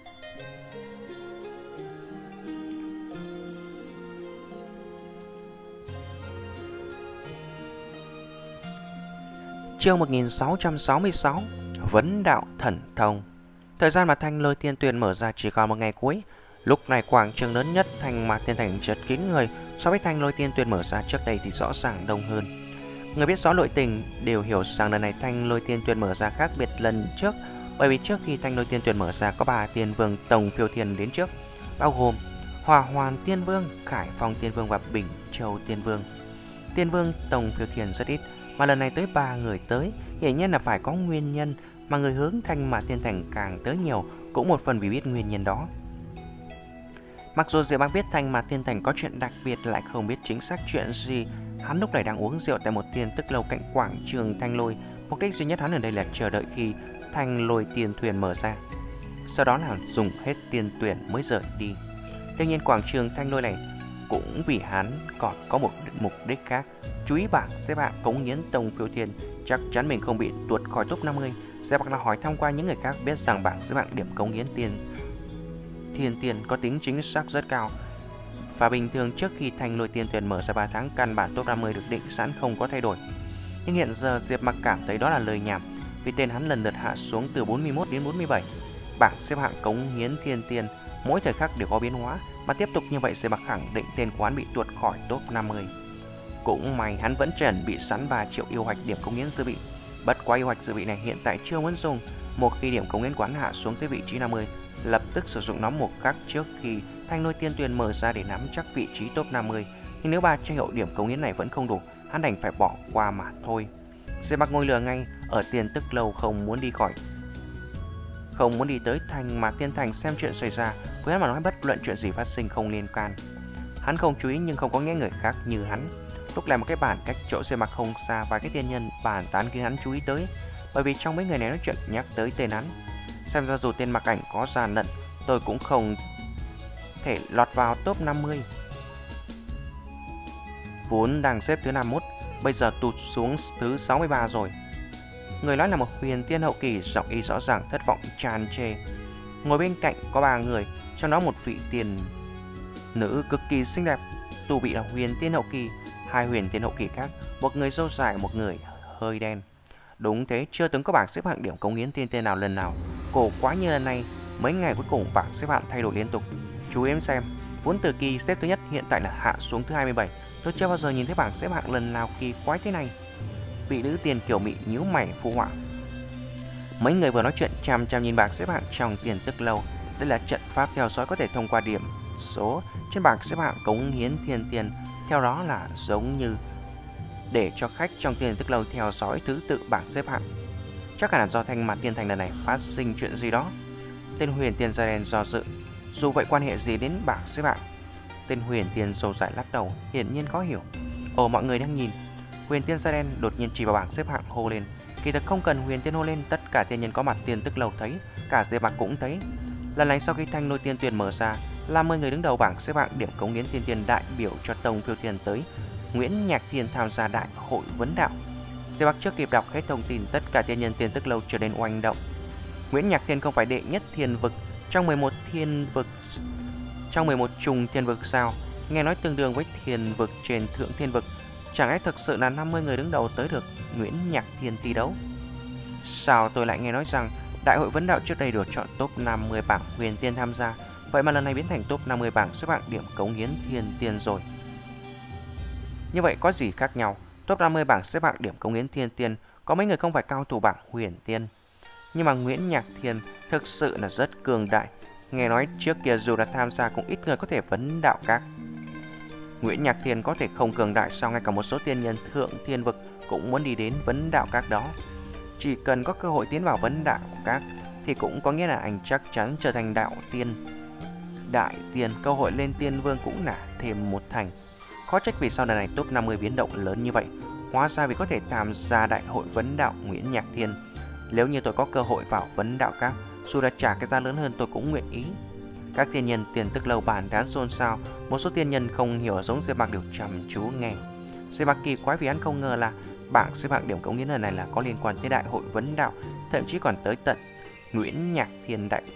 Chương 1666 Vấn đạo thần thông. Thời gian mà Thanh Lôi Tiên Tuyền mở ra chỉ còn một ngày cuối. Lúc này quảng trường lớn nhất Thanh Mạt Tiên Thành chật kín người. So với Thanh Lôi Tiên Tuyền mở ra trước đây thì rõ ràng đông hơn. Người biết rõ nội tình đều hiểu rằng lần này Thanh Lôi Tiên Tuyền mở ra khác biệt lần trước, bởi vì trước khi Thanh Lôi Tiên Tuyền mở ra có 3 tiên vương Tổng Phiêu Thiên đến trước, bao gồm Hỏa Hoàn Tiên Vương, Khải Phong Tiên Vương và Bình Châu Tiên Vương. Tiên vương Tổng Phiêu Thiên rất ít, mà lần này tới 3 người tới, hiển nhiên là phải có nguyên nhân, mà người hướng Thanh Mạt Tiên Thành càng tới nhiều cũng một phần vì biết nguyên nhân đó. Mặc dù Diệp Băng biết Thanh Mạt Tiên Thành có chuyện đặc biệt, lại không biết chính xác chuyện gì. Hắn lúc này đang uống rượu tại một tiên tức lâu cạnh quảng trường Thanh Lôi. Mục đích duy nhất hắn ở đây là chờ đợi khi Thanh Lôi Tiên Thuyền mở ra, sau đó là dùng hết tiên tuyển mới rời đi. Tuy nhiên quảng trường Thanh Lôi này cũng vì hắn còn có một mục đích khác. Chú ý bảng xếp hạng cống hiến Tổng Phiêu Thiên, chắc chắn mình không bị tuột khỏi top 50. Diệp Băng là hỏi thăm qua những người khác, biết rằng bảng xếp hạng điểm cống hiến thiên tiền có tính chính xác rất cao. Và bình thường trước khi Thanh Lôi Tiên Tuyển mở ra 3 tháng, căn bản top 50 được định sẵn không có thay đổi. Nhưng hiện giờ Diệp Mặc cảm thấy đó là lời nhảm, vì tên hắn lần lượt hạ xuống từ 41 đến 47. Bảng xếp hạng cống hiến thiên tiền mỗi thời khắc đều có biến hóa, mà tiếp tục như vậy Diệp Mặc khẳng định tên của hắn bị tuột khỏi top 50. Cũng may hắn vẫn chuẩn bị sẵn 3 triệu yêu hạch điểm cống hiến dự bị. Bất quá yêu hạch dự bị này hiện tại chưa muốn dùng. Một khi điểm cống hiến quán hạ xuống tới vị trí 50, lập tức sử dụng nó một khắc trước khi Thanh Lôi Tiên Tuyền mở ra để nắm chắc vị trí top 50. Nhưng nếu 3 triệu điểm cống hiến này vẫn không đủ, hắn đành phải bỏ qua mà thôi. Diệp Mặc ngồi lừa ngay ở Tiên Tức Lâu, không muốn đi tới Thanh Mạt Tiên Thành xem chuyện xảy ra. Với hắn mà nói, bất luận chuyện gì phát sinh không liên can. Hắn không chú ý nhưng không có nghĩa người khác như hắn. Lúc này một cái bàn cách chỗ Diệp Mặc không xa, vài cái tiên nhân bàn tán khiến hắn chú ý tới, bởi vì trong mấy người này nói chuyện nhắc tới tên hắn. Xem ra dù tên Mặc Ảnh có gian lận, tôi cũng không thể lọt vào top 50. Vốn đang xếp thứ 51, bây giờ tụt xuống thứ 63 rồi. Người nói là một huyền tiên hậu kỳ, giọng y rõ ràng thất vọng tràn trề. Ngồi bên cạnh có 3 người, trong đó một vị tiền nữ cực kỳ xinh đẹp, tu vị là huyền tiên hậu kỳ. 2 huyền tiên hậu kỳ khác, một người râu dài, một người hơi đen. Đúng thế, chưa từng có bảng xếp hạng điểm cống hiến tiên tên nào lần nào cổ quá như lần này. Mấy ngày cuối cùng bảng xếp hạng thay đổi liên tục. Chú em xem, vốn từ kỳ xếp thứ nhất hiện tại là hạ xuống thứ 27. Tôi chưa bao giờ nhìn thấy bảng xếp hạng lần nào kỳ quái thế này. Vị nữ tiền kiểu mị nhíu mày phụ họa. Mấy người vừa nói chuyện chằm chằm nhìn bảng xếp hạng trong Tiên Tức Lâu. Đây là trận pháp theo dõi có thể thông qua điểm số trên bảng xếp hạng cống hiến thiên tiền. Theo đó là giống như để cho khách trong Tiên Tức Lâu theo dõi thứ tự bảng xếp hạng. Chắc hẳn là do Thanh Mạt Tiên Thành lần này phát sinh chuyện gì đó. Tên huyền tiên da đen do dự. Dù vậy quan hệ gì đến bảng xếp hạng? Tên huyền tiên sâu dại lắc đầu, hiển nhiên khó hiểu. Ồ, mọi người đang nhìn. Huyền tiên da đen đột nhiên chỉ vào bảng xếp hạng hô lên. Kỳ thực không cần huyền tiên hô lên, tất cả tiên nhân có mặt Tiên Tức Lâu thấy, cả Diệp Mặc cũng thấy. Lần này sau khi Thanh Lôi Tiên Tuyền mở ra, là 10 người đứng đầu bảng xếp hạng điểm cống hiến tiên tiên đại biểu cho Tổng Phiêu Thiên tới Nguyễn Nhạc Thiên tham gia đại hội vấn đạo. Diệp Mặc chưa kịp đọc hết thông tin, tất cả tiên nhân Tiên Tức Lâu trở nên oanh động. Nguyễn Nhạc Thiên không phải đệ nhất thiên vực trong 11 trùng thiên vực sao? Nghe nói tương đương với thiên vực trên thượng thiên vực. Chẳng lẽ thực sự là 50 người đứng đầu tới được Nguyễn Nhạc Thiên thi đấu? Sao tôi lại nghe nói rằng đại hội vấn đạo trước đây được chọn top 50 bảng huyền tiên tham gia, vậy mà lần này biến thành top 50 bảng xếp hạng điểm cống hiến thiên tiên rồi. Như vậy có gì khác nhau? Top 50 bảng xếp hạng điểm cống hiến thiên tiên có mấy người không phải cao thủ bảng huyền tiên. Nhưng mà Nguyễn Nhạc Thiên thực sự là rất cường đại. Nghe nói trước kia dù đã tham gia cũng ít người có thể vấn đạo các. Nguyễn Nhạc Thiên có thể không cường đại sao ngay cả một số tiên nhân thượng thiên vực cũng muốn đi đến vấn đạo các đó. Chỉ cần có cơ hội tiến vào vấn đạo các thì cũng có nghĩa là anh chắc chắn trở thành đạo tiên. Đại tiên, cơ hội lên tiên vương cũng là thêm một thành. Khó trách vì sau lần này top 50 biến động lớn như vậy. Hóa ra vì có thể tham gia đại hội vấn đạo Nguyễn Nhạc Thiên. Nếu như tôi có cơ hội vào vấn đạo các, dù là trả cái giá lớn hơn tôi cũng nguyện ý. Các tiên nhân tiền tức lâu bàn tán xôn xao. Một số tiên nhân không hiểu giống Diệp Mạc đều chăm chú nghe. Diệp Mạc kỳ quái vì hắn không ngờ là bảng xếp hạng điểm cống hiến lần này là có liên quan tới đại hội vấn đạo, thậm chí còn tới tận Nguyễn Nhạc Thiên đại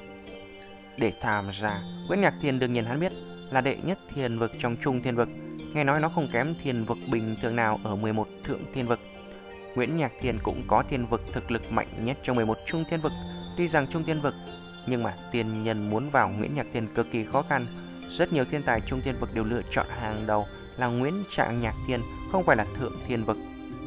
để tham gia. Nguyễn Nhạc Thiên đương nhiên hắn biết là đệ nhất thiên vực trong trung thiên vực, nghe nói nó không kém thiên vực bình thường nào ở 11 thượng thiên vực. Nguyễn Nhạc Thiên cũng có thiên vực thực lực mạnh nhất trong 11 trung thiên vực. Tuy rằng trung thiên vực, nhưng mà tiên nhân muốn vào Nguyễn Nhạc Thiên cực kỳ khó khăn. Rất nhiều thiên tài trung thiên vực đều lựa chọn hàng đầu là Nguyễn Trạng Nhạc Thiên, không phải là thượng thiên vực.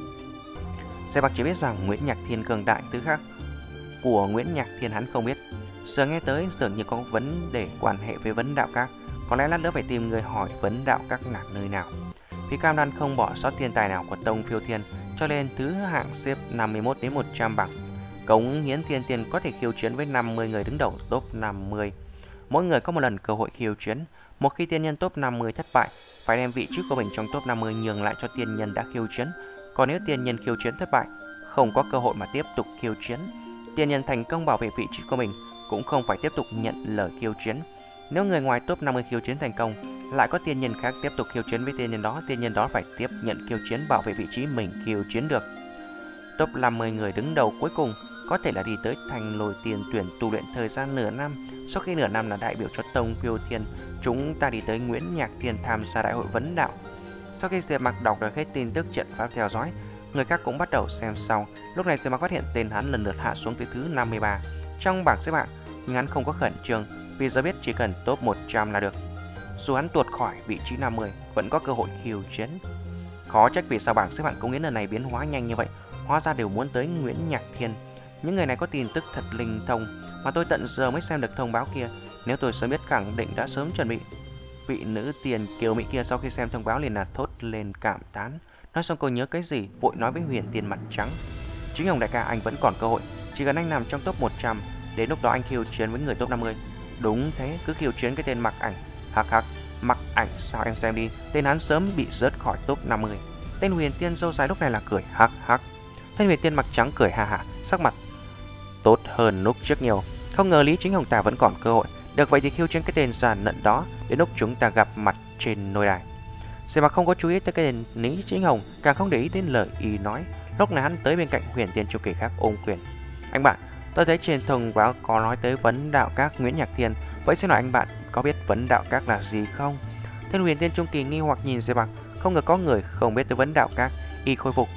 Diệp Mạc chỉ biết rằng Nguyễn Nhạc Thiên cường đại thứ khác của Nguyễn Nhạc Thiên hắn không biết. Giờ nghe tới dường như có vấn đề quan hệ với vấn đạo các, có lẽ lát nữa phải tìm người hỏi vấn đạo các là nơi nào. Vì cam đoan không bỏ sót thiên tài nào của Tông Phiêu Thiên, cho nên thứ hạng xếp 51 đến 100 bảng. Cống hiến thiên tiền có thể khiêu chiến với 50 người đứng đầu top 50. Mỗi người có một lần cơ hội khiêu chiến. Một khi tiên nhân top 50 thất bại, phải đem vị trí của mình trong top 50 nhường lại cho tiên nhân đã khiêu chiến. Còn nếu tiên nhân khiêu chiến thất bại, không có cơ hội mà tiếp tục khiêu chiến. Tiên nhân thành công bảo vệ vị trí của mình, cũng không phải tiếp tục nhận lời khiêu chiến. Nếu người ngoài top 50 khiêu chiến thành công, lại có tiên nhân khác tiếp tục khiêu chiến với tiên nhân đó phải tiếp nhận khiêu chiến bảo vệ vị trí mình khiêu chiến được. Top 50 người đứng đầu cuối cùng có thể là đi tới thành lôi tiền tuyển tu luyện thời gian nửa năm. Sau khi nửa năm là đại biểu cho Tông Phiêu Thiên, chúng ta đi tới Nguyễn Nhạc Thiên tham gia đại hội vấn đạo. Sau khi Diệp Mạc đọc được hết tin tức trận pháp theo dõi, người khác cũng bắt đầu xem sau. Lúc này Diệp Mạc phát hiện tên hắn lần lượt hạ xuống tới thứ 53 trong bảng xếp hạng, nhưng hắn không có khẩn trương vì giờ biết chỉ cần top 100 là được. Dù hắn tuột khỏi vị trí 50, vẫn có cơ hội khiêu chiến. Khó trách vì sao bảng xếp hạng cống hiến lần này biến hóa nhanh như vậy, hóa ra đều muốn tới Nguyễn Nhạc Thiên. Những người này có tin tức thật linh thông mà tôi tận giờ mới xem được thông báo kia. Nếu tôi sớm biết khẳng định đã sớm chuẩn bị. Vị nữ tiền kiều mỹ kia sau khi xem thông báo liền là thốt lên cảm thán. Nói xong cô nhớ cái gì, vội nói với Huyền Tiên mặt trắng: Chính Hồng đại ca, anh vẫn còn cơ hội, chỉ cần anh nằm trong top 100, đến lúc đó anh khiêu chiến với người top 50. Đúng thế, cứ khiêu chiến cái tên Mặc Ảnh. Hắc hắc, Mặc Ảnh sao em xem đi, tên hắn sớm bị rớt khỏi top 50. Tên Huyền Tiên dâu dài lúc này là cười hắc hắc. Tên Huyền Tiên mặt trắng cười hà hà, sắc mặt tốt hơn lúc trước nhiều. Không ngờ Lý Chính Hồng ta vẫn còn cơ hội. Được vậy thì khiêu chiến cái tên giàn nận đó, đến lúc chúng ta gặp mặt trên nôi đài. Diệp Mạc không có chú ý tới cái tên Lý Chính Hồng, càng không để ý đến lời y nói. Lúc này hắn tới bên cạnh Huyền Tiên Trung Kỳ khác ôm quyền: Anh bạn, tôi thấy trên thông báo có nói tới vấn đạo các Nguyễn Nhạc Thiên, vậy xin hỏi anh bạn có biết vấn đạo các là gì không? Tên Huyền Tiên Trung Kỳ nghi hoặc nhìn Diệp Mạc, không ngờ có người không biết tới vấn đạo các. Y khôi phục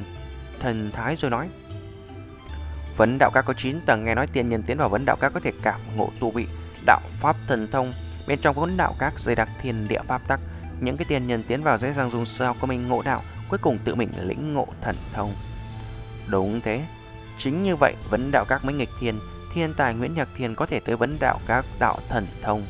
thần thái rồi nói: Vấn đạo các có 9 tầng, nghe nói tiên nhân tiến vào vấn đạo các có thể cảm ngộ tu vị, đạo pháp thần thông. Bên trong vấn đạo các dày đặc thiên địa pháp tắc, những cái tiên nhân tiến vào dễ dàng dùng sao của mình ngộ đạo, cuối cùng tự mình lĩnh ngộ thần thông. Đúng thế, chính như vậy vấn đạo các mới nghịch thiên, thiên tài Nguyễn Nhạc Thiên có thể tới vấn đạo các đạo thần thông.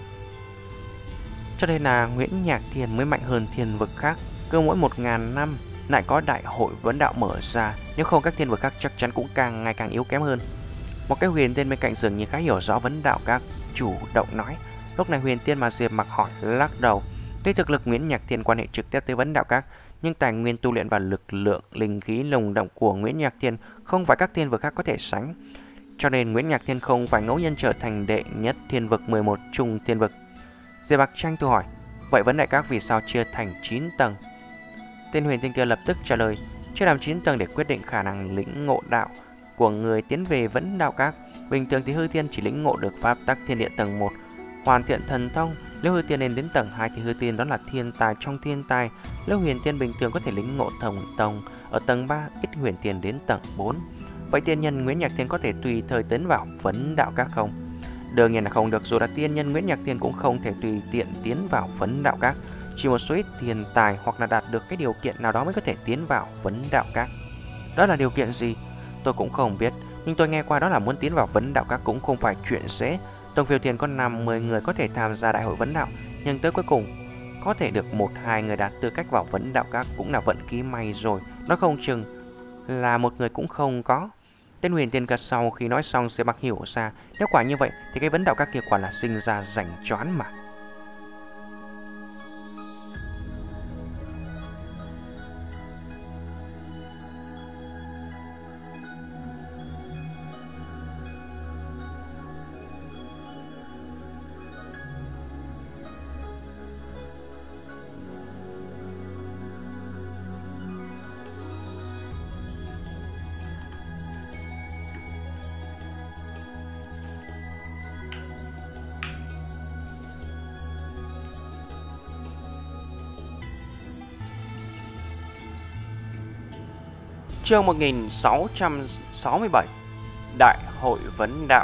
Cho nên là Nguyễn Nhạc Thiên mới mạnh hơn thiên vực khác. Cứ mỗi 1000 năm lại có đại hội vấn đạo mở ra, nếu không các thiên vực khác chắc chắn cũng càng ngày càng yếu kém hơn. Một cái Huyền Tiên bên cạnh dường như khá hiểu rõ vấn đạo các, chủ động nói. Lúc này Huyền Tiên mà Diệp Mạc hỏi lắc đầu. Tuy thực lực Nguyễn Nhạc Thiên quan hệ trực tiếp tới vấn đạo các, nhưng tài nguyên tu luyện và lực lượng linh khí lồng động của Nguyễn Nhạc Thiên không phải các thiên vực khác có thể sánh. Cho nên Nguyễn Nhạc Thiên không phải ngẫu nhiên trở thành đệ nhất thiên vực 11 trung thiên vực. Diệp Mạc tranh thủ hỏi: Vậy vấn đạo các vì sao chia thành 9 tầng? Tên Huyền Tiên kia lập tức trả lời: Chia làm 9 tầng để quyết định khả năng lĩnh ngộ đạo của người tiến về vấn đạo các. Bình thường thì hư tiên chỉ lĩnh ngộ được pháp tắc thiên địa tầng 1, hoàn thiện thần thông. Nếu hư tiên lên đến tầng 2 thì hư tiên đó là thiên tài trong thiên tài. Nếu huyền tiên bình thường có thể lĩnh ngộ thần thông. Ở tầng 3 ít huyền tiên đến tầng 4. Vậy tiên nhân Nguyễn Nhạc Thiên có thể tùy thời tiến vào vấn đạo các không? Đương nhiên là không được, dù là tiên nhân Nguyễn Nhạc Thiên cũng không thể tùy tiện tiến vào vấn đạo các. Chỉ một số ít thiên tài hoặc là đạt được cái điều kiện nào đó mới có thể tiến vào vấn đạo các. Đó là điều kiện gì? Tôi cũng không biết, nhưng tôi nghe qua đó là muốn tiến vào vấn đạo các cũng không phải chuyện dễ. Tông Phiêu Thiên có 50 người có thể tham gia đại hội vấn đạo, nhưng tới cuối cùng Có thể được 1-2 người đạt tư cách vào vấn đạo các cũng là vận khí may rồi. Nó không chừng là một người cũng không có. Tên huyền tiên kia sau khi nói xong sẽ mặc hiểu ra, nếu quả như vậy thì cái vấn đạo các kia quả là sinh ra rảnh choán mà. Chương 1667 Đại hội vấn đạo.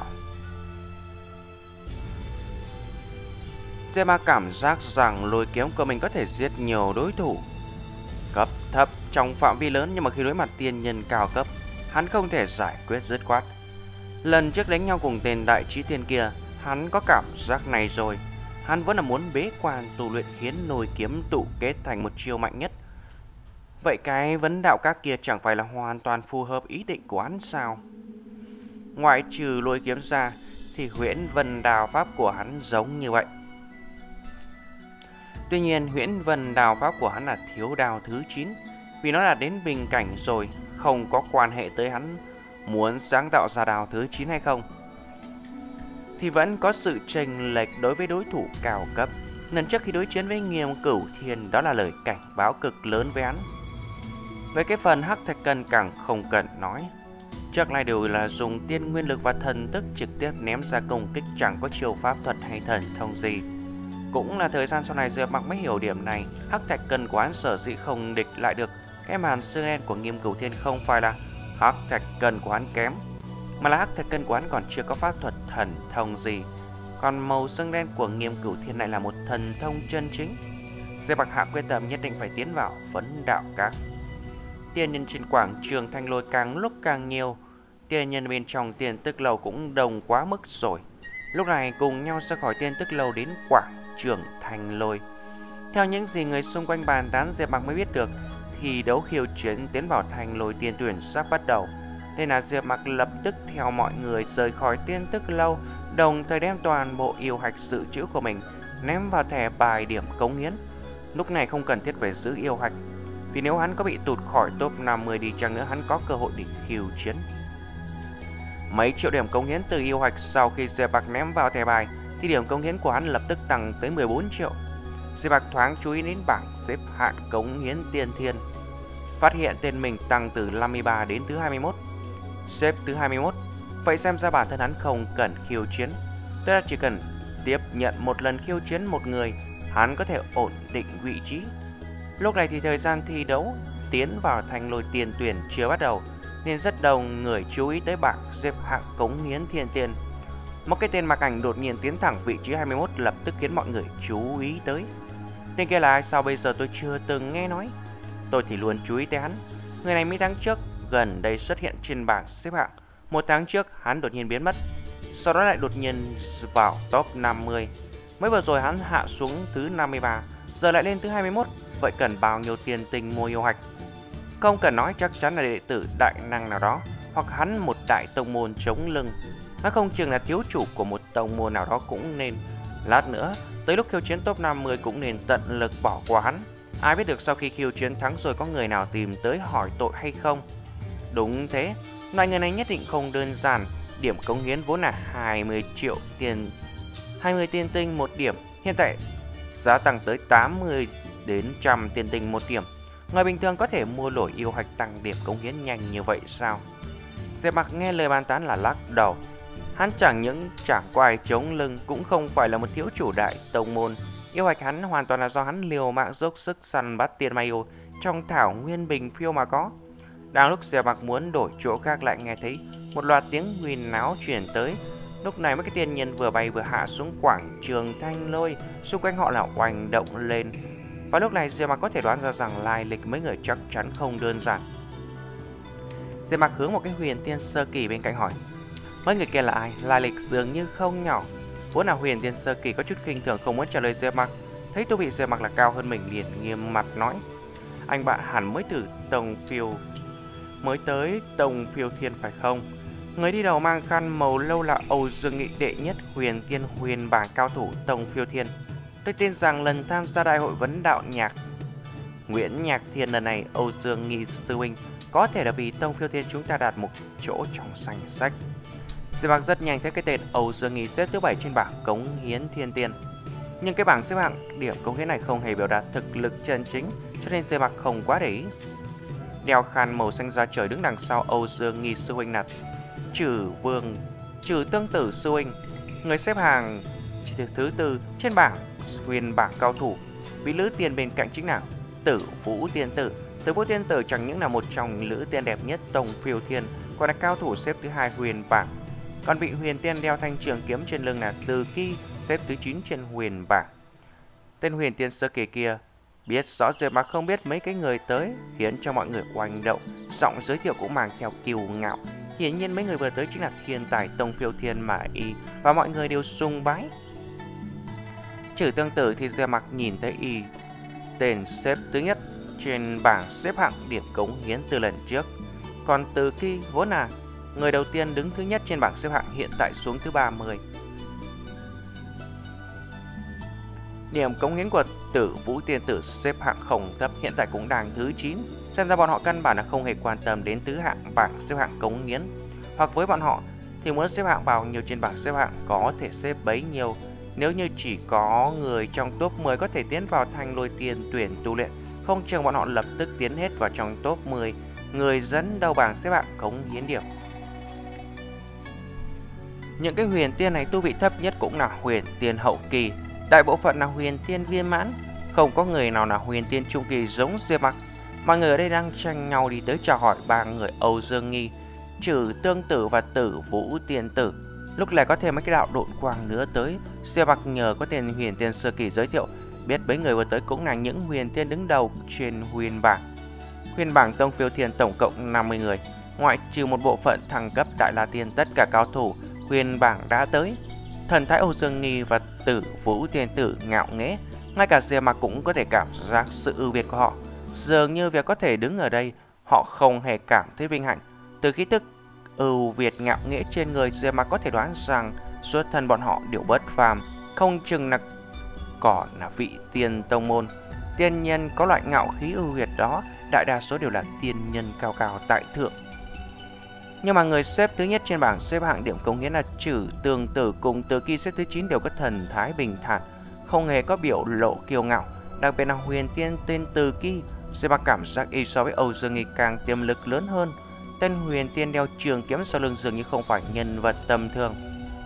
Zema cảm giác rằng lôi kiếm của mình có thể giết nhiều đối thủ cấp thấp trong phạm vi lớn, nhưng mà khi đối mặt tiên nhân cao cấp, hắn không thể giải quyết dứt khoát. Lần trước đánh nhau cùng tên đại trí tiên kia, hắn có cảm giác này rồi. Hắn vẫn là muốn bế quan tu luyện khiến lôi kiếm tụ kết thành một chiêu mạnh nhất. Vậy cái vấn đạo các kia chẳng phải là hoàn toàn phù hợp ý định của hắn sao? Ngoại trừ lôi kiếm ra thì huyễn vân đào pháp của hắn giống như vậy. Tuy nhiên huyễn vân đào pháp của hắn là thiếu đào thứ 9, vì nó là đến bình cảnh rồi, không có quan hệ tới hắn muốn sáng tạo ra đào thứ 9 hay không. Thì vẫn có sự chênh lệch đối với đối thủ cao cấp. Lần trước khi đối chiến với Nghiêm Cửu Thiên, đó là lời cảnh báo cực lớn với hắn. Với cái phần hắc thạch cân càng không cần nói. Trước nay đều là dùng tiên nguyên lực và thần thức trực tiếp ném ra công kích, chẳng có chiêu pháp thuật hay thần thông gì. Cũng là thời gian sau này Diệp Mặc mới hiểu điểm này. Hắc thạch cân của hắn sở dĩ không địch lại được cái màn xương đen của Nghiêm Cửu Thiên không phải là hắc thạch cân của hắn kém, mà là hắc thạch cân của hắn còn chưa có pháp thuật thần thông gì. Còn màu xương đen của Nghiêm Cửu Thiên lại là một thần thông chân chính. Diệp Mặc hạ quyết tâm nhất định phải tiến vào vấn đạo các. Tiên nhân trên quảng trường Thanh Lôi càng lúc càng nhiều. Tiên nhân bên trong Tiên Tức Lầu cũng đồng quá mức rồi. Lúc này cùng nhau ra khỏi Tiên Tức Lầu đến quảng trường Thanh Lôi. Theo những gì người xung quanh bàn tán, Diệp Mặc mới biết được thì đấu khiêu chiến tiến vào Thanh Lôi tiên tuyển sắp bắt đầu. Nên là Diệp Mặc lập tức theo mọi người rời khỏi Tiên Tức Lâu, đồng thời đem toàn bộ yêu hạch dự trữ của mình ném vào thẻ bài điểm cống hiến. Lúc này không cần thiết phải giữ yêu hạch, vì nếu hắn có bị tụt khỏi top 50 đi chăng nữa, hắn có cơ hội để khiêu chiến. Mấy triệu điểm cống hiến từ yêu hạch sau khi Diệp Mặc ném vào thẻ bài thì điểm cống hiến của hắn lập tức tăng tới 14 triệu. Diệp Mặc thoáng chú ý đến bảng xếp hạng cống hiến tiên thiên, phát hiện tên mình tăng từ 53 đến thứ 21, xếp thứ 21. Vậy xem ra bản thân hắn không cần khiêu chiến, tức là chỉ cần tiếp nhận một lần khiêu chiến một người, hắn có thể ổn định vị trí. Lúc này thì thời gian thi đấu tiến vào Thanh Lôi tiền tuyển chưa bắt đầu, nên rất đông người chú ý tới bảng xếp hạng cống hiến thiên tiên. Một cái tên mặc ảnh đột nhiên tiến thẳng vị trí 21 lập tức khiến mọi người chú ý tới. Tên kia là ai sao bây giờ tôi chưa từng nghe nói? Tôi thì luôn chú ý tới hắn. Người này mấy tháng trước gần đây xuất hiện trên bảng xếp hạng. 1 tháng trước hắn đột nhiên biến mất, sau đó lại đột nhiên vào top 50. Mới vừa rồi hắn hạ xuống thứ 53, giờ lại lên thứ 21. Vậy cần bao nhiêu tiền tinh mua yêu hạch? Không cần nói, chắc chắn là đệ tử đại năng nào đó, hoặc hắn một đại tông môn chống lưng. Nó không chừng là thiếu chủ của một tông môn nào đó cũng nên. Lát nữa, tới lúc khiêu chiến top 50 cũng nên tận lực bỏ qua hắn. Ai biết được sau khi khiêu chiến thắng rồi có người nào tìm tới hỏi tội hay không? Đúng thế, loại người này nhất định không đơn giản. Điểm cống hiến vốn là 20 tiền tinh một điểm, hiện tại giá tăng tới 80 đến 100 tiền tinh một điểm. Người bình thường có thể mua nổi yêu hạch tăng điểm cống hiến nhanh như vậy sao? Diệp Mặc nghe lời bàn tán là lắc đầu. Hắn chẳng có ai chống lưng, cũng không phải là một thiếu chủ đại tông môn. Yêu hạch hắn hoàn toàn là do hắn liều mạng dốc sức săn bắt tiền ma yêu trong thảo nguyên bình phiêu mà có. Đang lúc Diệp Mặc muốn đổi chỗ khác, lại nghe thấy một loạt tiếng huyên náo truyền tới. Lúc này mấy cái tiên nhân vừa bay vừa hạ xuống quảng trường Thanh Lôi, xung quanh họ là oanh động lên. Và lúc này Diệp Mặc có thể đoán ra rằng lai lịch mấy người chắc chắn không đơn giản. Diệp Mặc hướng một cái huyền tiên sơ kỳ bên cạnh hỏi: mấy người kia là ai? Lai lịch dường như không nhỏ. Vốn là huyền tiên sơ kỳ có chút khinh thường không muốn trả lời Diệp Mặc, thấy tu vị Diệp Mặc là cao hơn mình liền nghiêm mặt nói: anh bạn hẳn mới tới Tông Phiêu Thiên phải không? Người đi đầu mang khăn màu lâu là Âu Dương Nghị, đệ nhất huyền bảng cao thủ Tông Phiêu Thiên. Tôi tin rằng lần tham gia đại hội vấn đạo Nguyễn Nhạc Thiên lần này, Âu Dương Nghị sư huynh có thể là vì Tông Phiêu Thiên chúng ta đạt một chỗ trong danh sách. Diệp Mặc rất nhanh thấy cái tên Âu Dương Nghị xếp thứ 7 trên bảng cống hiến thiên tiên. Nhưng cái bảng xếp hạng điểm cống hiến này không hề biểu đạt thực lực chân chính, cho nên Diệp Mặc không quá để ý. Đeo khăn màu xanh da trời đứng đằng sau Âu Dương Nghị sư huynh là Trử Tương Tử sư huynh, người xếp hàng thứ 4 trên bảng huyền bảng cao thủ. Vị lữ tiên bên cạnh chính là Tử Vũ Tiên Tử. Tử Vũ Tiên Tử chẳng những là một trong lữ tiên đẹp nhất Tông Phiêu Thiên, còn là cao thủ xếp thứ 2 huyền bảng. Còn vị huyền tiên đeo thanh trường kiếm trên lưng là Từ Kỳ, xếp thứ 9 trên huyền bảng. Tên huyền tiên sơ kỳ kia biết rõ Diệp Mặc không biết mấy cái người tới, khiến cho mọi người oanh động. Giọng giới thiệu cũng mang theo kiêu ngạo. Hiển nhiên mấy người vừa tới chính là thiên tài Tông Phiêu Thiên mà y và mọi người đều sùng bái. Trừ Tương Tử thì Diệp Mặc nhìn thấy y tên xếp thứ nhất trên bảng xếp hạng điểm cống hiến từ lần trước. Còn Từ Kỳ vốn là người đầu tiên đứng thứ nhất trên bảng xếp hạng, hiện tại xuống thứ 30. Điểm cống hiến của Tử Vũ Tiên Tử xếp hạng không thấp, hiện tại cũng đang thứ 9. Xem ra bọn họ căn bản là không hề quan tâm đến thứ hạng bảng xếp hạng cống hiến. Hoặc với bọn họ thì muốn xếp hạng bao nhiêu trên bảng xếp hạng có thể xếp bấy nhiêu. Nếu như chỉ có người trong top 10 có thể tiến vào Thanh Lôi Tiên tuyển tu luyện, không chừng bọn họ lập tức tiến hết vào trong top 10 người dẫn đầu bảng xếp hạng cống hiến điểm. Những cái huyền tiên này tu vị thấp nhất cũng là huyền tiên hậu kỳ, đại bộ phận là huyền tiên viên mãn, không có người nào là huyền tiên trung kỳ giống Diệp Mặc. Mọi người ở đây đang tranh nhau đi tới chào hỏi ba người Âu Dương Nghi, Trừ Tương Tử và Tử Vũ Tiên Tử. Lúc này có thêm mấy cái đạo độn quang nữa tới. Diệp Mặc nhờ có tên huyền tiên sơ kỳ giới thiệu, biết mấy người vừa tới cũng là những huyền tiên đứng đầu trên huyền bảng. Huyền bảng Tông Phiêu Thiên tổng cộng 50 người, ngoại trừ một bộ phận thăng cấp Đại La Tiên, tất cả cao thủ huyền bảng đã tới. Thần thái Âu Dương Nghi và Tử Vũ Tiên Tử ngạo nghễ, ngay cả Diệp Mặc cũng có thể cảm giác sự ưu việt của họ. Dường như việc có thể đứng ở đây, họ không hề cảm thấy vinh hạnh. Từ khí tức ưu việt ngạo nghễ trên người Diệp Mặc có thể đoán rằng xuất thân bọn họ đều bất phàm, không chừng là còn là vị tiên tông môn. Tiên nhân có loại ngạo khí ưu việt đó, đại đa số đều là tiên nhân cao cao tại thượng. Nhưng mà người xếp thứ nhất trên bảng xếp hạng điểm cống hiến là Trừ Tương Tử cùng Từ Kỳ xếp thứ 9 đều có thần thái bình thản, không hề có biểu lộ kiêu ngạo. Đặc biệt là huyền tiên tên Từ Kỳ, Diệp Mặc cảm giác y so với Âu Dương Nghị càng tiềm lực lớn hơn. Tên huyền tiên đeo trường kiếm sau lưng dường như không phải nhân vật tầm thường.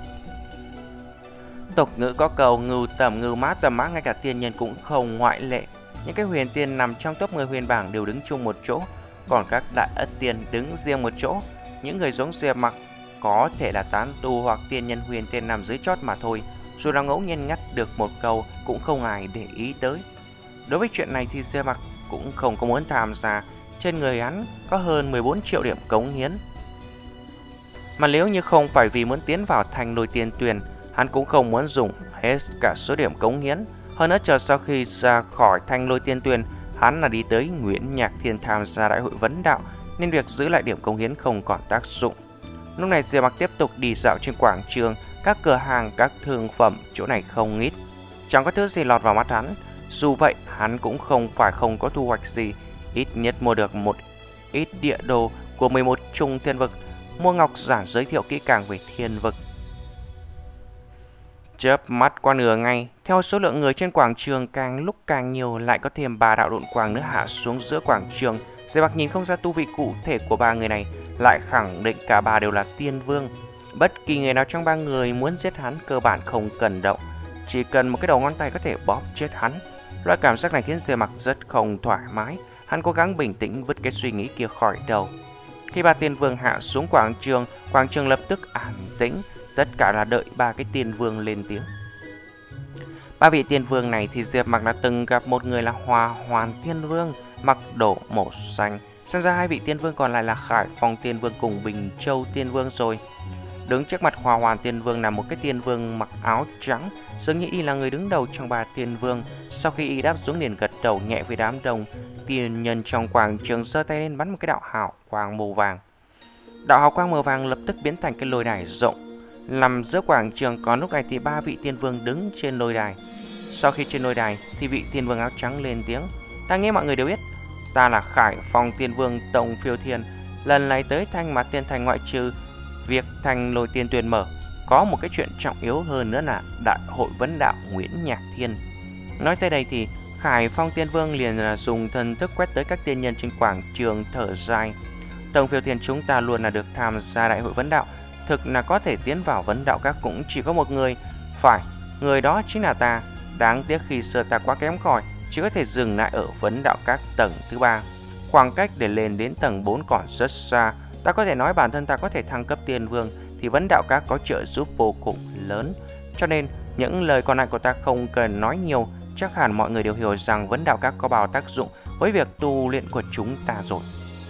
Tục ngữ có câu ngưu tầm mã, ngay cả tiên nhân cũng không ngoại lệ. Những cái huyền tiên nằm trong top 10 huyền bảng đều đứng chung một chỗ, còn các đại ất tiên đứng riêng một chỗ. Những người giống Diệp Mặc có thể là tán tu hoặc tiên nhân huyền tiên nằm dưới chót mà thôi, dù là ngẫu nhiên ngắt được một câu cũng không ai để ý tới. Đối với chuyện này thì Diệp Mặc cũng không có muốn tham gia, trên người hắn có hơn 14 triệu điểm cống hiến. Mà nếu như không phải vì muốn tiến vào Thanh Lôi Tiên tuyển, hắn cũng không muốn dùng hết cả số điểm cống hiến. Hơn nữa chờ sau khi ra khỏi Thanh Lôi Tiên tuyển, hắn là đi tới Nguyễn Nhạc Thiên tham gia đại hội vấn đạo, nên việc giữ lại điểm cống hiến không còn tác dụng. Lúc này Diệp Mặc tiếp tục đi dạo trên quảng trường, các cửa hàng, các thương phẩm chỗ này không ít, chẳng có thứ gì lọt vào mắt hắn. Dù vậy hắn cũng không phải không có thu hoạch gì, ít nhất mua được một ít địa đồ của 11 trung thiên vực, mua ngọc giản giới thiệu kỹ càng về thiên vực. Chớp mắt qua nửa ngày, theo số lượng người trên quảng trường càng lúc càng nhiều, lại có thêm 3 đạo độn quang nữa hạ xuống giữa quảng trường. Diệp Mặc nhìn không ra tu vị cụ thể của ba người này, lại khẳng định cả ba đều là tiên vương. Bất kỳ người nào trong ba người muốn giết hắn cơ bản không cần động, chỉ cần một cái đầu ngón tay có thể bóp chết hắn. Loại cảm giác này khiến Diệp Mặc rất không thoải mái. Hắn cố gắng bình tĩnh vứt cái suy nghĩ kia khỏi đầu. Khi ba tiên vương hạ xuống quảng trường lập tức an tĩnh, tất cả là đợi ba cái tiên vương lên tiếng. Ba vị tiên vương này thì Diệp Mặc đã từng gặp một người là Hòa Hoàn Tiên Vương, mặc đồ màu xanh. Xem ra hai vị tiên vương còn lại là Khải Phong Tiên Vương cùng Bình Châu Tiên Vương rồi. Đứng trước mặt Hỏa Hoàn Tiên Vương là một cái tiên vương mặc áo trắng, dường như y là người đứng đầu trong 3 tiên vương. Sau khi y đáp xuống liền gật đầu nhẹ với đám đông tiên nhân trong quảng trường, giơ tay lên bắn một cái đạo hào quang màu vàng. Đạo hào quang màu vàng lập tức biến thành cái lôi đài rộng nằm giữa quảng trường. Còn lúc này thì 3 vị tiên vương đứng trên lôi đài. Sau khi trên lôi đài thì vị tiên vương áo trắng lên tiếng: "Ta nghĩ mọi người đều biết, ta là Khải Phong Tiên Vương Tông Phiêu Thiên. Lần này tới Thanh Mạt Tiên Thành, ngoại trừ việc thành Lôi Tiên Tuyền mở, có một cái chuyện trọng yếu hơn nữa là Đại hội Vấn Đạo Nguyễn Nhạc Thiên." Nói tới đây thì Khải Phong Tiên Vương liền dùng thần thức quét tới các tiên nhân trên quảng trường, thở dài: "Tông Phiêu Thiên chúng ta luôn là được tham gia Đại hội Vấn Đạo, thực là có thể tiến vào Vấn Đạo Các cũng chỉ có một người, phải, người đó chính là ta. Đáng tiếc khi xưa ta quá kém cỏi, chỉ có thể dừng lại ở Vấn Đạo Các tầng thứ 3. Khoảng cách để lên đến tầng 4 còn rất xa. Ta có thể nói bản thân ta có thể thăng cấp tiên vương thì Vấn Đạo Các có trợ giúp vô cùng lớn. Cho nên những lời còn lại của ta không cần nói nhiều, chắc hẳn mọi người đều hiểu rằng Vấn Đạo Các có bao tác dụng với việc tu luyện của chúng ta rồi."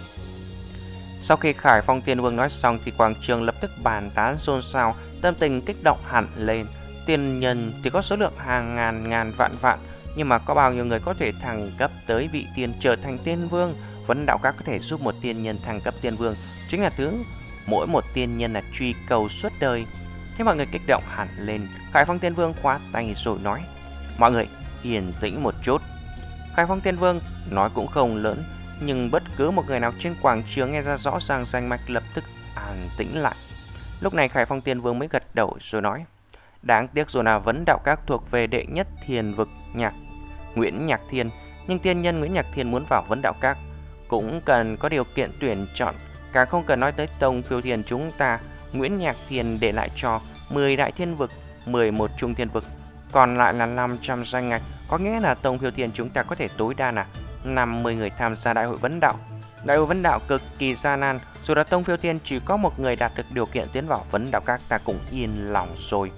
Sau khi Khải Phong Tiên Vương nói xong thì quảng trường lập tức bàn tán xôn xao, tâm tình kích động hẳn lên. Tiên nhân thì có số lượng hàng ngàn vạn, nhưng mà có bao nhiêu người có thể thăng cấp tới vị tiên trở thành tiên vương? Vấn Đạo Các có thể giúp một tiên nhân thăng cấp tiên vương, chính là thứ mỗi một tiên nhân là truy cầu suốt đời. Thế mọi người kích động hẳn lên. Khải Phong Tiên Vương khóa tay rồi nói: "Mọi người yên tĩnh một chút." Khải Phong Tiên Vương nói cũng không lớn, nhưng bất cứ một người nào trên quảng trường nghe ra rõ ràng rành mạch lập tức an tĩnh lại. Lúc này Khải Phong Tiên Vương mới gật đầu rồi nói: "Đáng tiếc rồi là Vấn Đạo Các thuộc về đệ nhất thiền vực Nguyễn Nhạc Thiên, nhưng tiên nhân Nguyễn Nhạc Thiên muốn vào Vấn Đạo Các cũng cần có điều kiện tuyển chọn, càng không cần nói tới Tông Phiêu Thiên chúng ta. Nguyễn Nhạc Thiên để lại cho 10 đại thiên vực, 11 trung thiên vực, còn lại là 500 danh ngạch, có nghĩa là Tông Phiêu Thiên chúng ta có thể tối đa là 50 người tham gia Đại hội Vấn Đạo. Đại hội Vấn Đạo cực kỳ gian nan, dù là Tông Phiêu Thiên chỉ có một người đạt được điều kiện tiến vào Vấn Đạo Các ta cũng yên lòng rồi."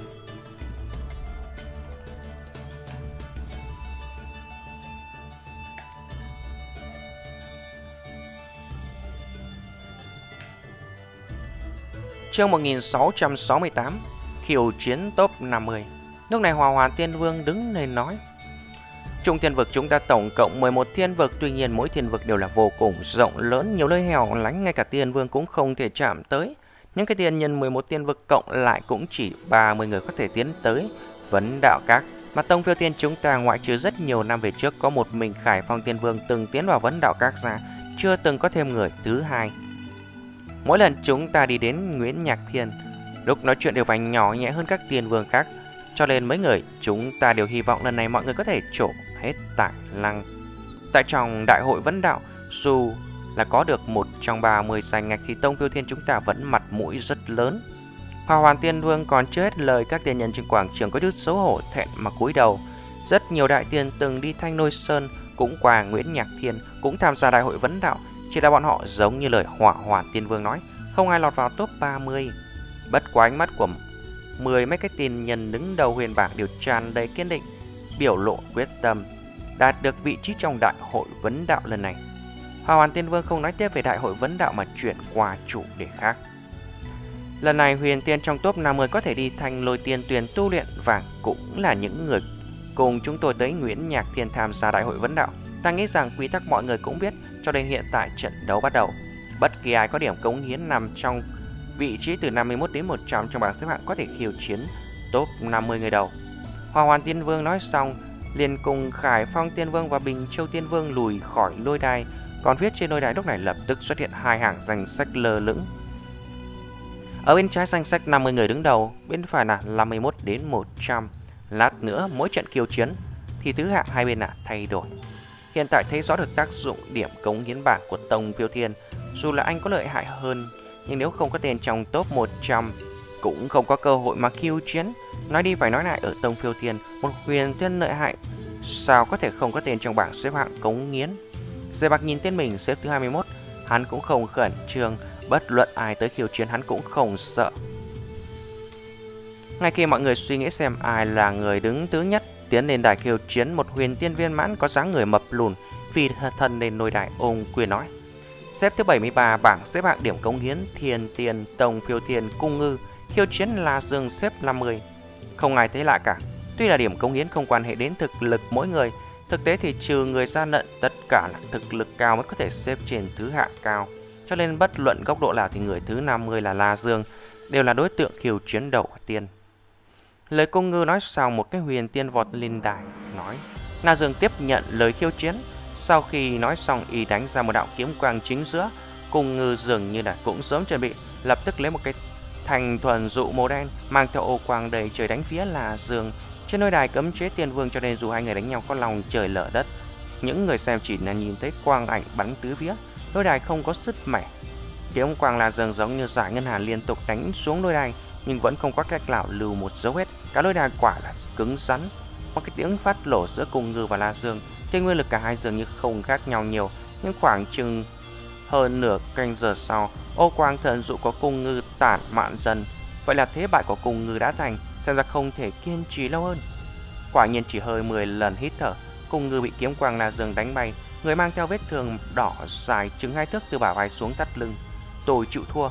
Chương 1668, khiêu chiến top 50. Lúc này Hỏa Hoàn Tiên Vương đứng lên nói: "Trung thiên vực chúng ta tổng cộng 11 thiên vực, tuy nhiên mỗi thiên vực đều là vô cùng rộng lớn, nhiều nơi hẻo lánh, ngay cả tiên vương cũng không thể chạm tới. Những cái tiên nhân 11 thiên vực cộng lại cũng chỉ 30 người có thể tiến tới Vấn Đạo Các. Mà Tông Phiêu Thiên chúng ta ngoại trừ rất nhiều năm về trước có một mình Khải Phong Tiên Vương từng tiến vào Vấn Đạo Các ra, chưa từng có thêm người thứ hai. Mỗi lần chúng ta đi đến Nguyễn Nhạc Thiên, lúc nói chuyện đều phải nhỏ nhẹ hơn các tiên vương khác, cho nên mấy người chúng ta đều hy vọng lần này mọi người có thể trổ hết tài năng. Tại trong Đại hội Vấn Đạo, dù là có được một trong 30 danh ngạch thì Tông Phiêu Thiên chúng ta vẫn mặt mũi rất lớn." Hỏa Hoàn Tiên Vương còn chưa hết lời, các tiên nhân trên quảng trường có chút xấu hổ thẹn mà cúi đầu. Rất nhiều đại tiên từng đi Thanh Lôi Sơn, cũng qua Nguyễn Nhạc Thiên, cũng tham gia Đại hội Vấn Đạo, chỉ là bọn họ giống như lời Hỏa Hoàn Tiên Vương nói, không ai lọt vào top 30. Bất quá ánh mắt của 10 mấy cái tiên nhân đứng đầu huyền bảng đều tràn đầy kiên định, biểu lộ quyết tâm đạt được vị trí trong Đại hội Vấn Đạo lần này. Hỏa Hoàn Tiên Vương không nói tiếp về Đại hội Vấn Đạo mà chuyển qua chủ đề khác. Lần này huyền tiên trong top 50 có thể đi Thanh Lôi Tiên Tuyền tu luyện và cũng là những người cùng chúng tôi tới Nguyễn Nhạc Thiên tham gia Đại hội Vấn Đạo. Ta nghĩ rằng quy tắc mọi người cũng biết, cho nên hiện tại trận đấu bắt đầu. Bất kỳ ai có điểm cống hiến nằm trong vị trí từ 51 đến 100 trong bảng xếp hạng có thể khiêu chiến top 50 người đầu. Hỏa Hoàn Tiên Vương nói xong liền cùng Khải Phong Tiên Vương và Bình Châu Tiên Vương lùi khỏi lôi đài. Còn phía trên lôi đài lúc này lập tức xuất hiện hai hàng danh sách lơ lửng. Ở bên trái danh sách 50 người đứng đầu, bên phải là 51 đến 100. Lát nữa mỗi trận khiêu chiến thì thứ hạng hai bên là thay đổi. Hiện tại thấy rõ được tác dụng điểm cống hiến bảng của Tông Phiêu Thiên. Dù là anh có lợi hại hơn, nhưng nếu không có tên trong top 100 cũng không có cơ hội mà khiêu chiến. Nói đi phải nói lại, ở Tông Phiêu Thiên, một huyền tiên lợi hại sao có thể không có tên trong bảng xếp hạng cống hiến. Dây Bạc nhìn tên mình xếp thứ 21, hắn cũng không khẩn trương, bất luận ai tới khiêu chiến hắn cũng không sợ. Ngay khi mọi người suy nghĩ xem ai là người đứng thứ nhất tiến lên đài khiêu chiến, một huyền tiên viên mãn có dáng người mập lùn phi thân lên lôi đài ôm quyền nói: Xếp thứ 73 bảng xếp hạng điểm cống hiến Thiên Tiền Tông Phiêu Thiên Cung Ngư khiêu chiến La Dương xếp 50. Không ai thấy lạ cả. Tuy là điểm cống hiến không quan hệ đến thực lực mỗi người, thực tế thì trừ người gian lận, tất cả là thực lực cao mới có thể xếp trên thứ hạng cao. Cho nên bất luận góc độ nào thì người thứ 50 là La Dương đều là đối tượng khiêu chiến đầu tiên. Lời Cung Ngư nói xong, một cái huyền tiên vọt lên đài nói. La Dương tiếp nhận lời khiêu chiến. Sau khi nói xong, y đánh ra một đạo kiếm quang chính giữa. Cung Ngư dường như đã cũng sớm chuẩn bị, lập tức lấy một cái thành thuần dụ màu đen mang theo ô quang đầy trời đánh phía La Dương. Trên ngôi đài cấm chế Tiên Vương, cho nên dù hai người đánh nhau có lòng trời lở đất, những người xem chỉ là nhìn thấy quang ảnh bắn tứ phía. Ngôi đài không có sứt mẻ. Kiếm quang La Dương giống như giải ngân hà liên tục đánh xuống ngôi đài, nhưng vẫn không có cách nào lưu một dấu vết. Cả ngôi đài quả là cứng rắn. Một cái tiếng phát lộ giữa Cung Ngư và La Dương, thì nguyên lực cả hai dường như không khác nhau nhiều. Nhưng khoảng chừng hơn nửa canh giờ sau, ô quang thần dụ của Cung Ngư tản mạn dần. Vậy là thế bại của Cung Ngư đã thành, xem ra không thể kiên trì lâu hơn. Quả nhiên chỉ hơi 10 lần hít thở, Cung Ngư bị kiếm quang La Dương đánh bay. Người mang theo vết thương đỏ dài chừng 2 thước từ bả vai xuống tắt lưng. Tôi chịu thua.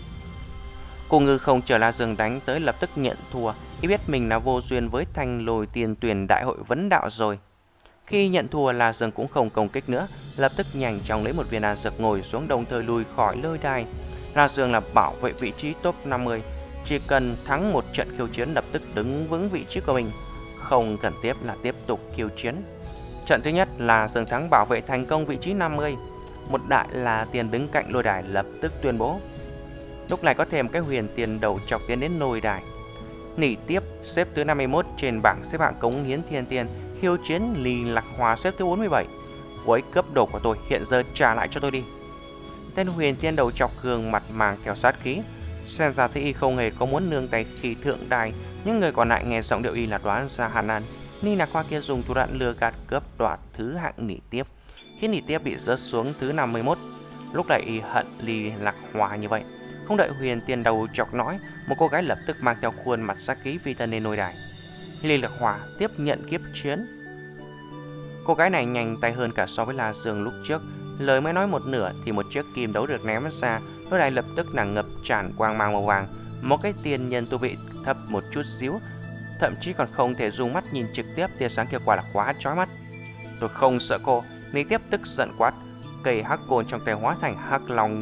Cung Ngư không chờ La Dương đánh tới lập tức nhận thua. Y biết mình là vô duyên với Thanh Lôi Tiền Tuyển đại hội vấn đạo rồi. Khi nhận thua, La Dương cũng không công kích nữa, lập tức nhanh chóng lấy một viên đan dược ngồi xuống, đồng thời lùi khỏi lôi đài. La Dương là bảo vệ vị trí top 50, chỉ cần thắng một trận khiêu chiến lập tức đứng vững vị trí của mình, không cần tiếp tục khiêu chiến. Trận thứ nhất là Dương thắng bảo vệ thành công vị trí 50. Một đại là tiền đứng cạnh lôi đài lập tức tuyên bố. Lúc này có thêm cái huyền tiền đầu chọc tiến đến lôi đài. Nỉ Tiếp xếp thứ 51 trên bảng xếp hạng cống hiến thiên tiền khiêu chiến Lý Lạc Hòa xếp thứ 47. Với cấp độ của tôi hiện giờ trả lại cho tôi đi. Tên huyền tiên đầu chọc gương mặt mang theo sát khí, xem ra thì y không hề có muốn nương tay khi thượng đài. Những người còn lại nghe giọng điệu y là đoán ra hẳn ăn Lý Lạc Hòa kia dùng thủ đoạn lừa gạt cướp đoạt thứ hạng Nỉ Tiếp, khiến Nỉ Tiếp bị rớt xuống thứ 51. Lúc này y hận Lý Lạc Hòa như vậy. Không đợi huyền tiên đầu chọc nói, một cô gái lập tức mang theo khuôn mặt sát khí phi thân lên nôi đài. Lý Lạc Hòa tiếp nhận kiếp chiến. Cô gái này nhanh tay hơn cả so với La Dương lúc trước. Lời mới nói một nửa thì một chiếc kim đấu được ném ra, lôi đài lập tức là ngập tràn quang mang màu vàng. Một cái tiền nhân tu vị thấp một chút xíu, thậm chí còn không thể dùng mắt nhìn trực tiếp, tia sáng kia quả là quá chói mắt. Tôi không sợ cô. Lý Tiếp tức giận quát, cây hắc côn trong tay hóa thành hắc long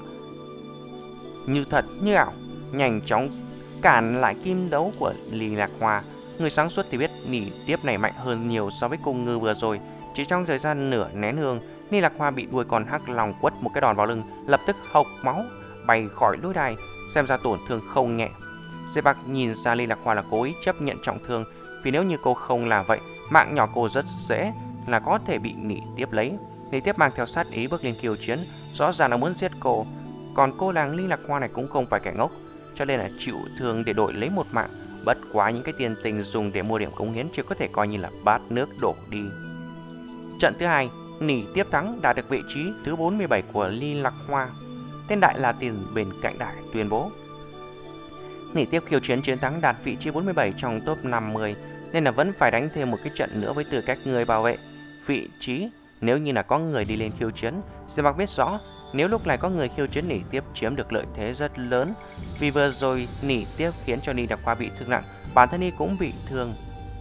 như thật như ảo, nhanh chóng cản lại kim đấu của Lý Lạc Hòa. Người sáng suốt thì biết Nỉ Tiếp này mạnh hơn nhiều so với Cung Ngư vừa rồi. Chỉ trong thời gian nửa nén hương, Lý Lạc Hòa bị đuôi con hắc long quất một cái đòn vào lưng, lập tức hộc máu bay khỏi lôi đài, xem ra tổn thương không nhẹ. Diệp Bạc nhìn ra Lý Lạc Hòa là cố ý chấp nhận trọng thương, vì nếu như cô không làm vậy, mạng nhỏ cô rất dễ là có thể bị Nỉ Tiếp lấy. Nỉ Tiếp mang theo sát ý bước lên khiêu chiến, rõ ràng là muốn giết cô. Còn cô nàng Lý Lạc Hoa này cũng không phải kẻ ngốc, cho nên là chịu thương để đổi lấy một mạng. Bất quá những cái tiền tình dùng để mua điểm cống hiến chỉ có thể coi như là bát nước đổ đi. Trận thứ hai, Nỉ Tiếp thắng, đạt được vị trí thứ 47 của Lý Lạc Hoa. Tên đại là tiền bên cạnh đại tuyên bố Nỉ Tiếp khiêu chiến chiến thắng, đạt vị trí 47 trong top 50, nên là vẫn phải đánh thêm một cái trận nữa với tư cách người bảo vệ vị trí. Nếu như là có người đi lên khiêu chiến, Diệp Bạc biết rõ nếu lúc này có người khiêu chiến Nỉ Tiếp chiếm được lợi thế rất lớn, vì vừa rồi Nỉ Tiếp khiến cho Lý Lạc Hoa bị thương nặng, bản thân y cũng bị thương.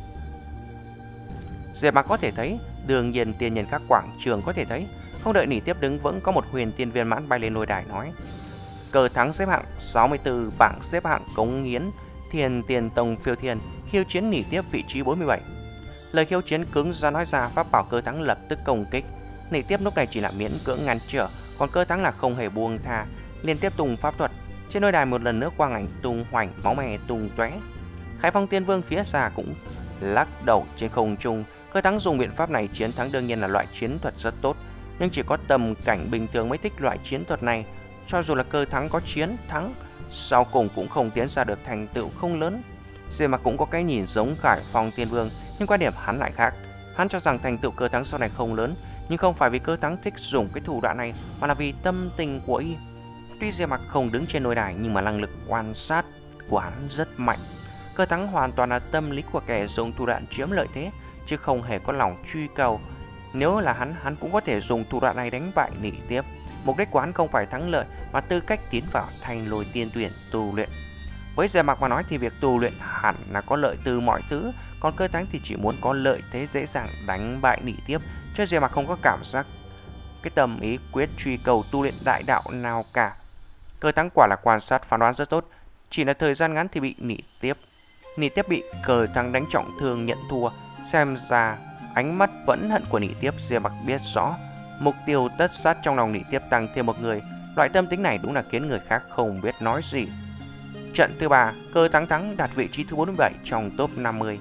Diệp Bạc có thể thấy, đương nhiên tiên nhân các quảng trường có thể thấy. Không đợi Nỉ Tiếp đứng vững, có một huyền tiên viên mãn bay lên lôi đài nói: cờ thắng xếp hạng 64 bảng xếp hạng cống hiến Thiên Tiền Tông Phiêu Thiên khiêu chiến Nỉ Tiếp vị trí 47. Lời khiêu chiến cứng ra nói ra, pháp bảo cơ thắng lập tức công kích. Nỉ Tiếp lúc này chỉ là miễn cưỡng ngăn trở, còn cơ thắng là không hề buông tha, liên tiếp tung pháp thuật. Trên lôi đài một lần nữa quang ảnh tung hoành, máu me tung tóe. Khải Phong Tiên Vương phía xa cũng lắc đầu trên không trung. Cơ thắng dùng biện pháp này chiến thắng đương nhiên là loại chiến thuật rất tốt, nhưng chỉ có tầm cảnh bình thường mới thích loại chiến thuật này. Cho dù là cơ thắng có chiến thắng, sau cùng cũng không tiến ra được thành tựu không lớn. Diệp Mạc cũng có cái nhìn giống Khải Phong Tiên Vương, nhưng quan điểm hắn lại khác. Hắn cho rằng thành tựu cơ thắng sau này không lớn, nhưng không phải vì cơ thắng thích dùng cái thủ đoạn này, mà là vì tâm tình của y. Tuy Diệp Mạc không đứng trên lôi đài, nhưng mà năng lực quan sát của hắn rất mạnh. Cơ thắng hoàn toàn là tâm lý của kẻ dùng thủ đoạn chiếm lợi thế, chứ không hề có lòng truy cầu. Nếu là hắn cũng có thể dùng thủ đoạn này đánh bại Nỉ Tiếp. Mục đích của hắn không phải thắng lợi mà tư cách tiến vào Thanh Lôi Tiên Tuyển tu luyện. Với Diệp Mặc mà nói thì việc tu luyện hẳn là có lợi từ mọi thứ, còn Cơ Thắng thì chỉ muốn có lợi thế dễ dàng đánh bại Nị Tiếp, chứ Diệp Mặc không có cảm giác cái tâm ý quyết truy cầu tu luyện đại đạo nào cả. Cơ Thắng quả là quan sát phán đoán rất tốt, chỉ là thời gian ngắn thì bị Nị Tiếp bị Cơ Thắng đánh trọng thương nhận thua. Xem ra ánh mắt vẫn hận của Nị Tiếp, Diệp Mặc biết rõ mục tiêu tất sát trong lòng Nị Tiếp tăng thêm một người. Loại tâm tính này đúng là khiến người khác không biết nói gì. Trận thứ 3, Cơ Thắng thắng đạt vị trí thứ 47 trong top 50.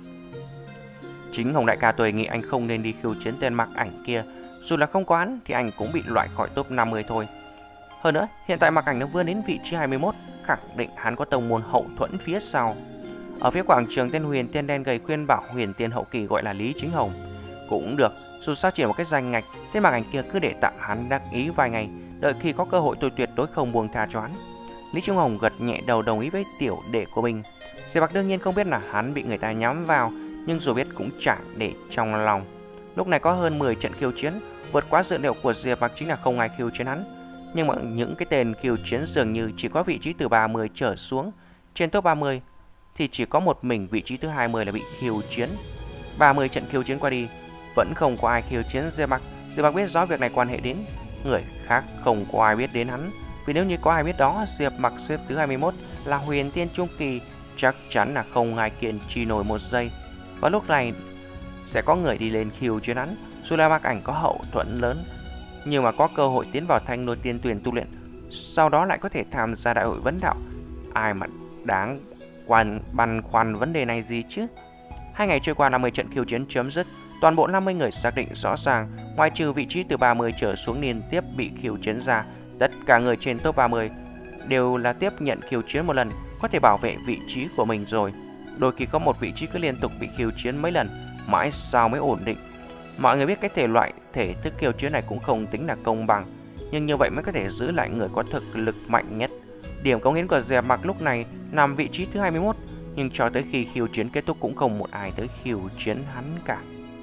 Chính Hồng đại ca tôi nghĩ anh không nên đi khiêu chiến tên Mặc Ảnh kia, dù là không có hắn thì anh cũng bị loại khỏi top 50 thôi. Hơn nữa, hiện tại Mặc Ảnh đã vươn đến vị trí 21, khẳng định hắn có tông môn hậu thuẫn phía sau. Ở phía quảng trường, tên Huyền Tiên đen gầy khuyên bảo Huyền Tiên hậu kỳ gọi là Lý Chính Hồng. Cũng được, dù sao chỉ một cái danh ngạch, tên Mặc Ảnh kia cứ để tạm hắn đắc ý vài ngày, đợi khi có cơ hội tôi tuyệt đối không buông tha cho hắn. Lý Chính Hồng gật nhẹ đầu đồng ý với tiểu đệ của mình. Diệp Mặc đương nhiên không biết là hắn bị người ta nhắm vào, nhưng dù biết cũng chẳng để trong lòng. Lúc này có hơn 10 trận khiêu chiến, vượt quá dự liệu của Diệp Mặc chính là không ai khiêu chiến hắn. Nhưng mà những cái tên khiêu chiến dường như chỉ có vị trí từ 30 trở xuống. Trên top 30 thì chỉ có một mình vị trí thứ 20 là bị khiêu chiến. 30 trận khiêu chiến qua đi, vẫn không có ai khiêu chiến Diệp Mặc. Diệp Mặc biết rõ việc này quan hệ đến người khác, không có ai biết đến hắn. Vì nếu như có ai biết đó, Diệp Mặc xếp thứ 21 là Huyền Tiên trung kỳ, chắc chắn là không ai kiên trì nổi một giây. Và lúc này sẽ có người đi lên khiêu chiến hắn. Dù là Mặc Ảnh có hậu thuẫn lớn, nhưng mà có cơ hội tiến vào Thanh Lôi Tiên Tuyển tu luyện, sau đó lại có thể tham gia đại hội vấn đạo. Ai mà đáng băn khoăn vấn đề này gì chứ. 2 ngày trôi qua, 50 trận khiêu chiến chấm dứt. Toàn bộ 50 người xác định rõ ràng, ngoài trừ vị trí từ 30 trở xuống liên tiếp bị khiêu chiến ra, tất cả người trên top 30 đều là tiếp nhận khiêu chiến một lần, có thể bảo vệ vị trí của mình rồi. Đôi khi có một vị trí cứ liên tục bị khiêu chiến mấy lần, mãi sao mới ổn định. Mọi người biết cái thể loại thể thức khiêu chiến này cũng không tính là công bằng, nhưng như vậy mới có thể giữ lại người có thực lực mạnh nhất. Điểm cống hiến của Diệp Mặc lúc này nằm vị trí thứ 21, nhưng cho tới khi khiêu chiến kết thúc cũng không một ai tới khiêu chiến hắn cả.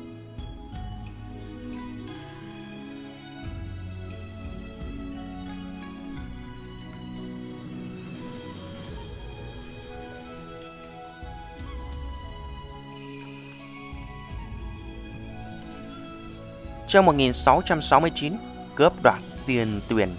Trong 1669, cướp đoạt tiền tuyển.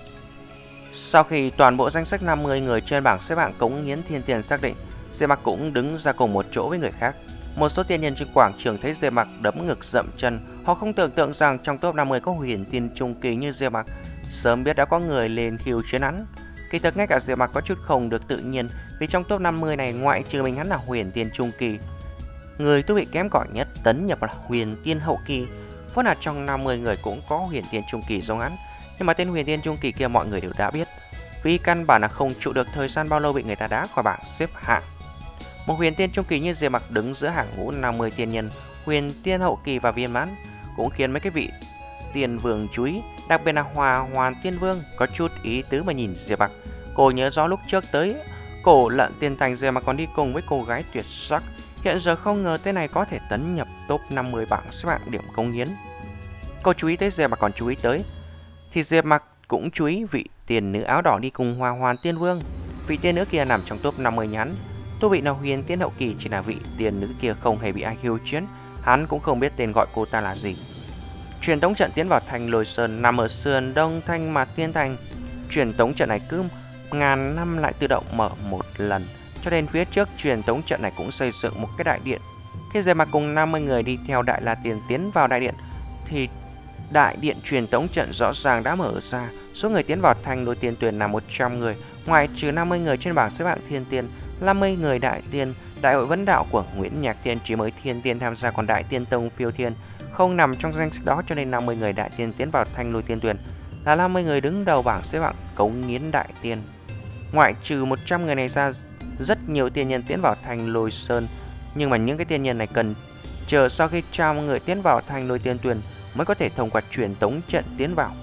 Sau khi toàn bộ danh sách 50 người trên bảng xếp hạng cống hiến thiên tiền xác định, Diệp Mặc cũng đứng ra cùng một chỗ với người khác. Một số tiên nhân trên quảng trường thấy Diệp Mặc đấm ngực dậm chân, họ không tưởng tượng rằng trong top 50 có Huyền Tiên trung kỳ như Diệp Mặc. Sớm biết đã có người lên khiêu chiến hắn. Kỳ thực ngay cả Diệp Mặc có chút không được tự nhiên, vì trong top 50 này ngoại trừ mình hắn là Huyền Tiên trung kỳ, người tu vị kém cỏi nhất tấn nhập là Huyền Tiên hậu kỳ. Vốn là trong 50 người cũng có Huyền Tiên trung kỳ giống hắn, nhưng mà tên Huyền Tiên trung kỳ kia mọi người đều đã biết, vì căn bản là không trụ được thời gian bao lâu bị người ta đá khỏi bảng xếp hạng. Một Huyền Tiên trung kỳ như Diệp Mặc đứng giữa hàng ngũ 50 tiên nhân Huyền Tiên hậu kỳ và viên mãn cũng khiến mấy cái vị tiên vương chú ý, đặc biệt là Hòa Hoàn Tiên Vương có chút ý tứ mà nhìn Diệp Mặc. Cô nhớ rõ lúc trước tới Cổ Lận Tiên Thành, Diệp Mặc còn đi cùng với cô gái tuyệt sắc. Hiện giờ không ngờ tên này có thể tấn nhập top 50 bảng xếp hạng điểm cống hiến. Cô chú ý tới Diệp Mặc còn chú ý tới thì Diệp Mặc cũng chú ý vị tiên nữ áo đỏ đi cùng Hòa Hoàn Tiên Vương. Vị tiên nữ kia nằm trong top 50 nhắn. Tu vị nào Huyền Tiên hậu kỳ, chỉ là vị tiên nữ kia không hề bị ai khiêu chiến, hắn cũng không biết tên gọi cô ta là gì. Truyền tống trận tiến vào thành Lôi Sơn nằm ở sườn đông Thanh Mạc Tiên Thành. Truyền tống trận này cứ ngàn năm lại tự động mở một lần, cho nên phía trước truyền tống trận này cũng xây dựng một cái đại điện. Khi Diệp Mặc cùng 50 người đi theo Đại La Tiên tiến vào đại điện thì đại điện truyền tống trận rõ ràng đã mở ra. Số người tiến vào Thanh Lôi Tiên Tuyển là 100 người, ngoại trừ 50 người trên bảng xếp hạng thiên tiên, 50 người đại tiên. Đại hội vấn đạo của Nguyễn Nhạc Tiên chỉ mới thiên tiên tham gia, còn Đại Tiên Tông Phiêu Thiên không nằm trong danh sách đó, cho nên 50 người đại tiên tiến vào Thanh Lôi Tiên Tuyển là 50 người đứng đầu bảng xếp hạng cống hiến đại tiên. Ngoại trừ 100 người này ra, rất nhiều tiên nhân tiến vào Thanh Lôi Sơn, nhưng mà những cái tiên nhân này cần chờ sau khi trăm người tiến vào Thanh Lôi Tiên Tuyển mới có thể thông qua truyền tống trận tiến vào.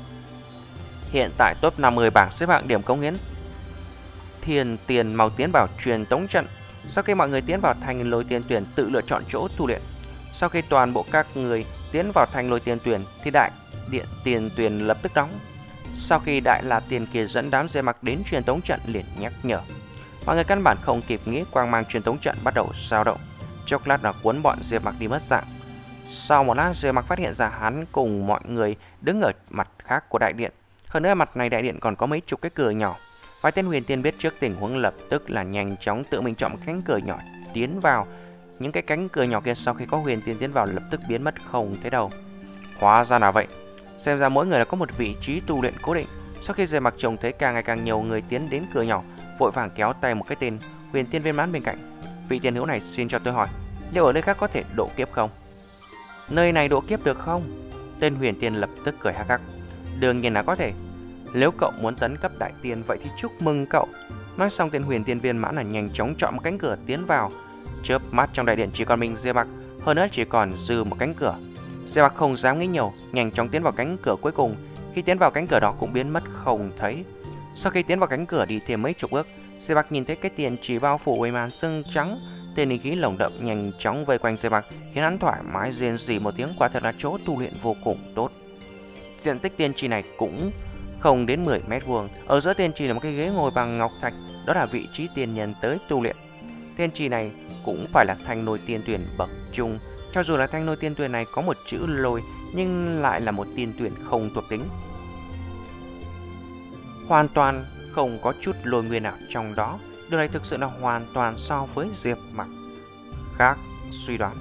Hiện tại top 50 bảng xếp hạng điểm cống hiến thiên tiền mau tiến vào truyền tống trận. Sau khi mọi người tiến vào Thanh Lôi Tiên Tuyển tự lựa chọn chỗ tu luyện. Sau khi toàn bộ các người tiến vào Thanh Lôi Tiên Tuyển thì đại điện tiền tuyển lập tức đóng. Sau khi Đại La Tiên kia dẫn đám Diệp Mặc đến truyền tống trận liền nhắc nhở. Mọi người căn bản không kịp nghĩ, quang mang truyền tống trận bắt đầu dao động, chốc lát là cuốn bọn Diệp Mặc đi mất dạng. Sau một lát, Diệp Mặc phát hiện ra hắn cùng mọi người đứng ở mặt khác của đại điện. Hơn nữa mặt này đại điện còn có mấy chục cái cửa nhỏ. Vài tên huyền tiên biết trước tình huống lập tức là nhanh chóng tự mình chọn cánh cửa nhỏ tiến vào. Những cái cánh cửa nhỏ kia sau khi có huyền tiên tiến vào lập tức biến mất không thấy đâu. Hóa ra là vậy. Xem ra mỗi người là có một vị trí tu luyện cố định. Sau khi Diệp Mặc trông thấy càng ngày càng nhiều người tiến đến cửa nhỏ, vội vàng kéo tay một cái tên huyền tiên viên mãn bên cạnh. Vị tiền hữu này, xin cho tôi hỏi, liệu ở nơi khác có thể độ kiếp không? Nơi này độ kiếp được không? Tên huyền tiên lập tức cười hắc hắc. Đương nhiên là có thể. Nếu cậu muốn tấn cấp đại tiên vậy thì chúc mừng cậu. Nói xong, tên huyền tiên viên mãn là nhanh chóng chọn một cánh cửa tiến vào. Chớp mắt trong đại điện chỉ còn mình Diệp Mặc, hơn nữa chỉ còn dư một cánh cửa. Diệp Mặc không dám nghĩ nhiều, nhanh chóng tiến vào cánh cửa cuối cùng. Khi tiến vào cánh cửa đó cũng biến mất không thấy. Sau khi tiến vào cánh cửa đi thêm mấy chục bước, Diệp Mặc nhìn thấy cái tiền chỉ bao phủ với màn sương trắng. Tên linh khí lồng đậm nhanh chóng vây quanh Diệp Mặc, khiến hắn thoải mái rên rỉ một tiếng. Quả thật là chỗ tu luyện vô cùng tốt. Diện tích tiên trì này cũng không đến 10 mét vuông. Ở giữa tiên trì là một cái ghế ngồi bằng ngọc thạch, đó là vị trí tiên nhân tới tu luyện. Tiên trì này cũng phải là thanh lôi tiên tuyển bậc trung. Cho dù là thanh lôi tiên tuyển này có một chữ lôi, nhưng lại là một tiên tuyển không thuộc tính, hoàn toàn không có chút lôi nguyên nào trong đó. Điều này thực sự là hoàn toàn so với Diệp Mặc khác suy đoán.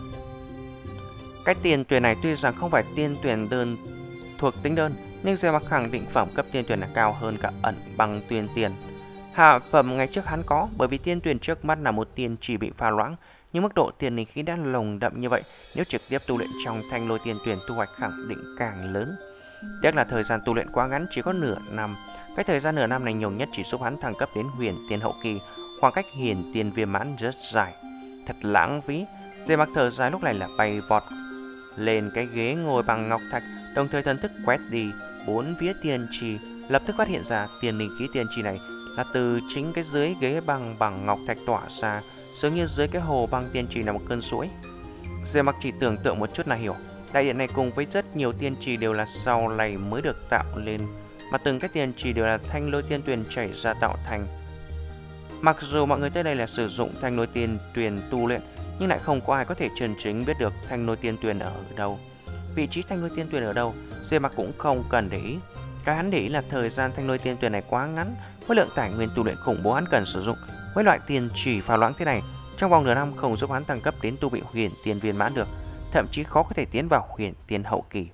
Cái tiên tuyển này tuy rằng không phải tiên tuyển đơn thuộc tính đơn, nhưng Diệp Mặc khẳng định phẩm cấp tiên tuyển là cao hơn cả ẩn băng tuyển tiền. Hạ phẩm ngày trước hắn có, bởi vì tiên tuyển trước mắt là một tiên chỉ bị pha loãng, nhưng mức độ tiên linh khí đã lồng đậm như vậy, nếu trực tiếp tu luyện trong thanh lôi tiên tuyển thu hoạch khẳng định càng lớn. Tiếc là thời gian tu luyện quá ngắn, chỉ có nửa năm. Cái thời gian nửa năm này nhiều nhất chỉ giúp hắn thăng cấp đến huyền tiên hậu kỳ, khoảng cách hiển tiên viên mãn rất dài, thật lãng phí. Diệp Mặc thở dài, lúc này là bay vọt lên cái ghế ngồi bằng ngọc thạch, đồng thời thần thức quét đi bốn phía tiên trì, lập tức phát hiện ra tiên linh khí tiên trì này là từ chính cái dưới ghế bằng ngọc thạch tỏa ra, dường như dưới cái hồ băng tiên trì là một cơn suối. Diệp Mặc chỉ tưởng tượng một chút là hiểu, đại điện này cùng với rất nhiều tiên trì đều là sau này mới được tạo lên, mà từng cái tiên trì đều là thanh lôi tiên tuyền chảy ra tạo thành. Mặc dù mọi người tới đây là sử dụng thanh lôi tiên tuyền tu luyện, nhưng lại không có ai có thể chân chính biết được thanh lôi tiên tuyền ở đâu. Vị trí thanh lôi tiên tuyền ở đâu, Diệp Mặc cũng không cần để ý. Cái hắn để ý là thời gian thanh lôi tiên tuyền này quá ngắn, với lượng tài nguyên tu luyện khủng bố hắn cần sử dụng. Với loại tiên chỉ pha loãng thế này, trong vòng nửa năm không giúp hắn tăng cấp đến tu vị huyền tiên viên mãn được, thậm chí khó có thể tiến vào huyền tiên hậu kỳ.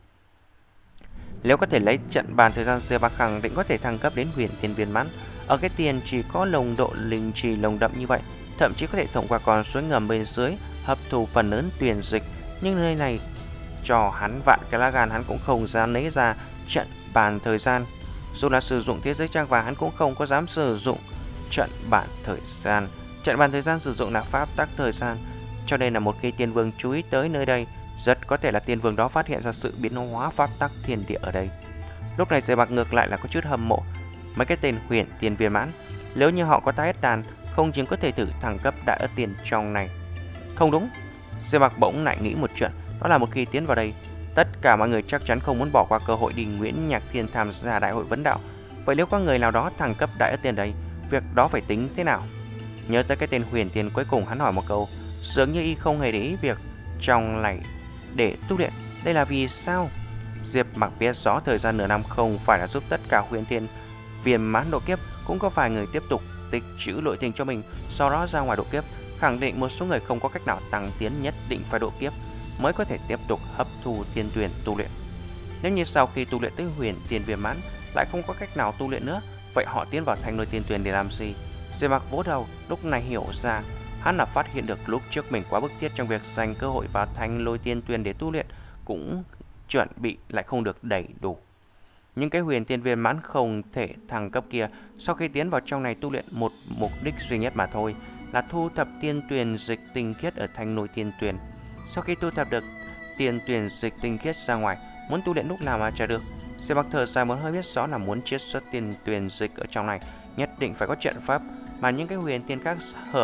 Nếu có thể lấy trận bàn thời gian, Diệp Mặc khẳng định có thể thăng cấp đến huyền tiên viên mãn. Ở cái tiền chỉ có nồng độ linh trì lồng đậm như vậy, thậm chí có thể thông qua con suối ngầm bên dưới hấp thụ phần lớn tuyền dịch. Nhưng nơi này cho hắn vạn cái lá gan, hắn cũng không dám lấy ra trận bàn thời gian. Dù là sử dụng thế giới trang vàng, hắn cũng không có dám sử dụng trận bàn thời gian. Trận bàn thời gian sử dụng là pháp tắc thời gian, cho nên là một khi tiên vương chú ý tới nơi đây, rất có thể là tiên vương đó phát hiện ra sự biến hóa pháp tắc thiên địa ở đây. Lúc này Diệp Mặc ngược lại là có chút hâm mộ mấy cái tên huyền tiên viên mãn. Nếu như họ có tái ất đàn, không chừng có thể thử thăng cấp đại ất tiên trong này. Không đúng, Diệp Mặc bỗng lại nghĩ một chuyện, đó là một khi tiến vào đây, tất cả mọi người chắc chắn không muốn bỏ qua cơ hội đi Nguyễn Nhạc Thiên tham gia đại hội vấn đạo. Vậy nếu có người nào đó thăng cấp đại ất tiên đây, việc đó phải tính thế nào? Nhớ tới cái tên huyền tiên cuối cùng, hắn hỏi một câu, dường như y không hề để ý việc trong này để tu luyện. Đây là vì sao? Diệp Mặc biết rõ thời gian nửa năm không phải là giúp tất cả huyền tiên viên mãn độ kiếp, cũng có vài người tiếp tục tích trữ nội tình cho mình, sau đó ra ngoài độ kiếp. Khẳng định một số người không có cách nào tăng tiến, nhất định phải độ kiếp mới có thể tiếp tục hấp thu tiên tuyển tu luyện. Nếu như sau khi tu luyện tới huyền tiên viên mãn lại không có cách nào tu luyện nữa, vậy họ tiến vào thanh lôi tiên tuyển để làm gì? Diệp Mặc vỗ đầu, lúc này hiểu ra, hắn là phát hiện được lúc trước mình quá bức thiết trong việc dành cơ hội vào thanh lôi tiên tuyển để tu luyện, cũng chuẩn bị lại không được đầy đủ. Những cái huyền tiên viên mãn không thể thăng cấp kia, sau khi tiến vào trong này tu luyện một mục đích duy nhất mà thôi, là thu thập tiên tuyển dịch tinh khiết ở thanh lôi tiên tuyển. Sau khi thu thập được tiên tuyển dịch tinh khiết ra ngoài, muốn tu luyện lúc nào mà chả được. Diệp Mặc thở dài, muốn hơi biết rõ là muốn chiết xuất tiên tuyển dịch ở trong này, nhất định phải có trận pháp, mà những cái huyền tiên khác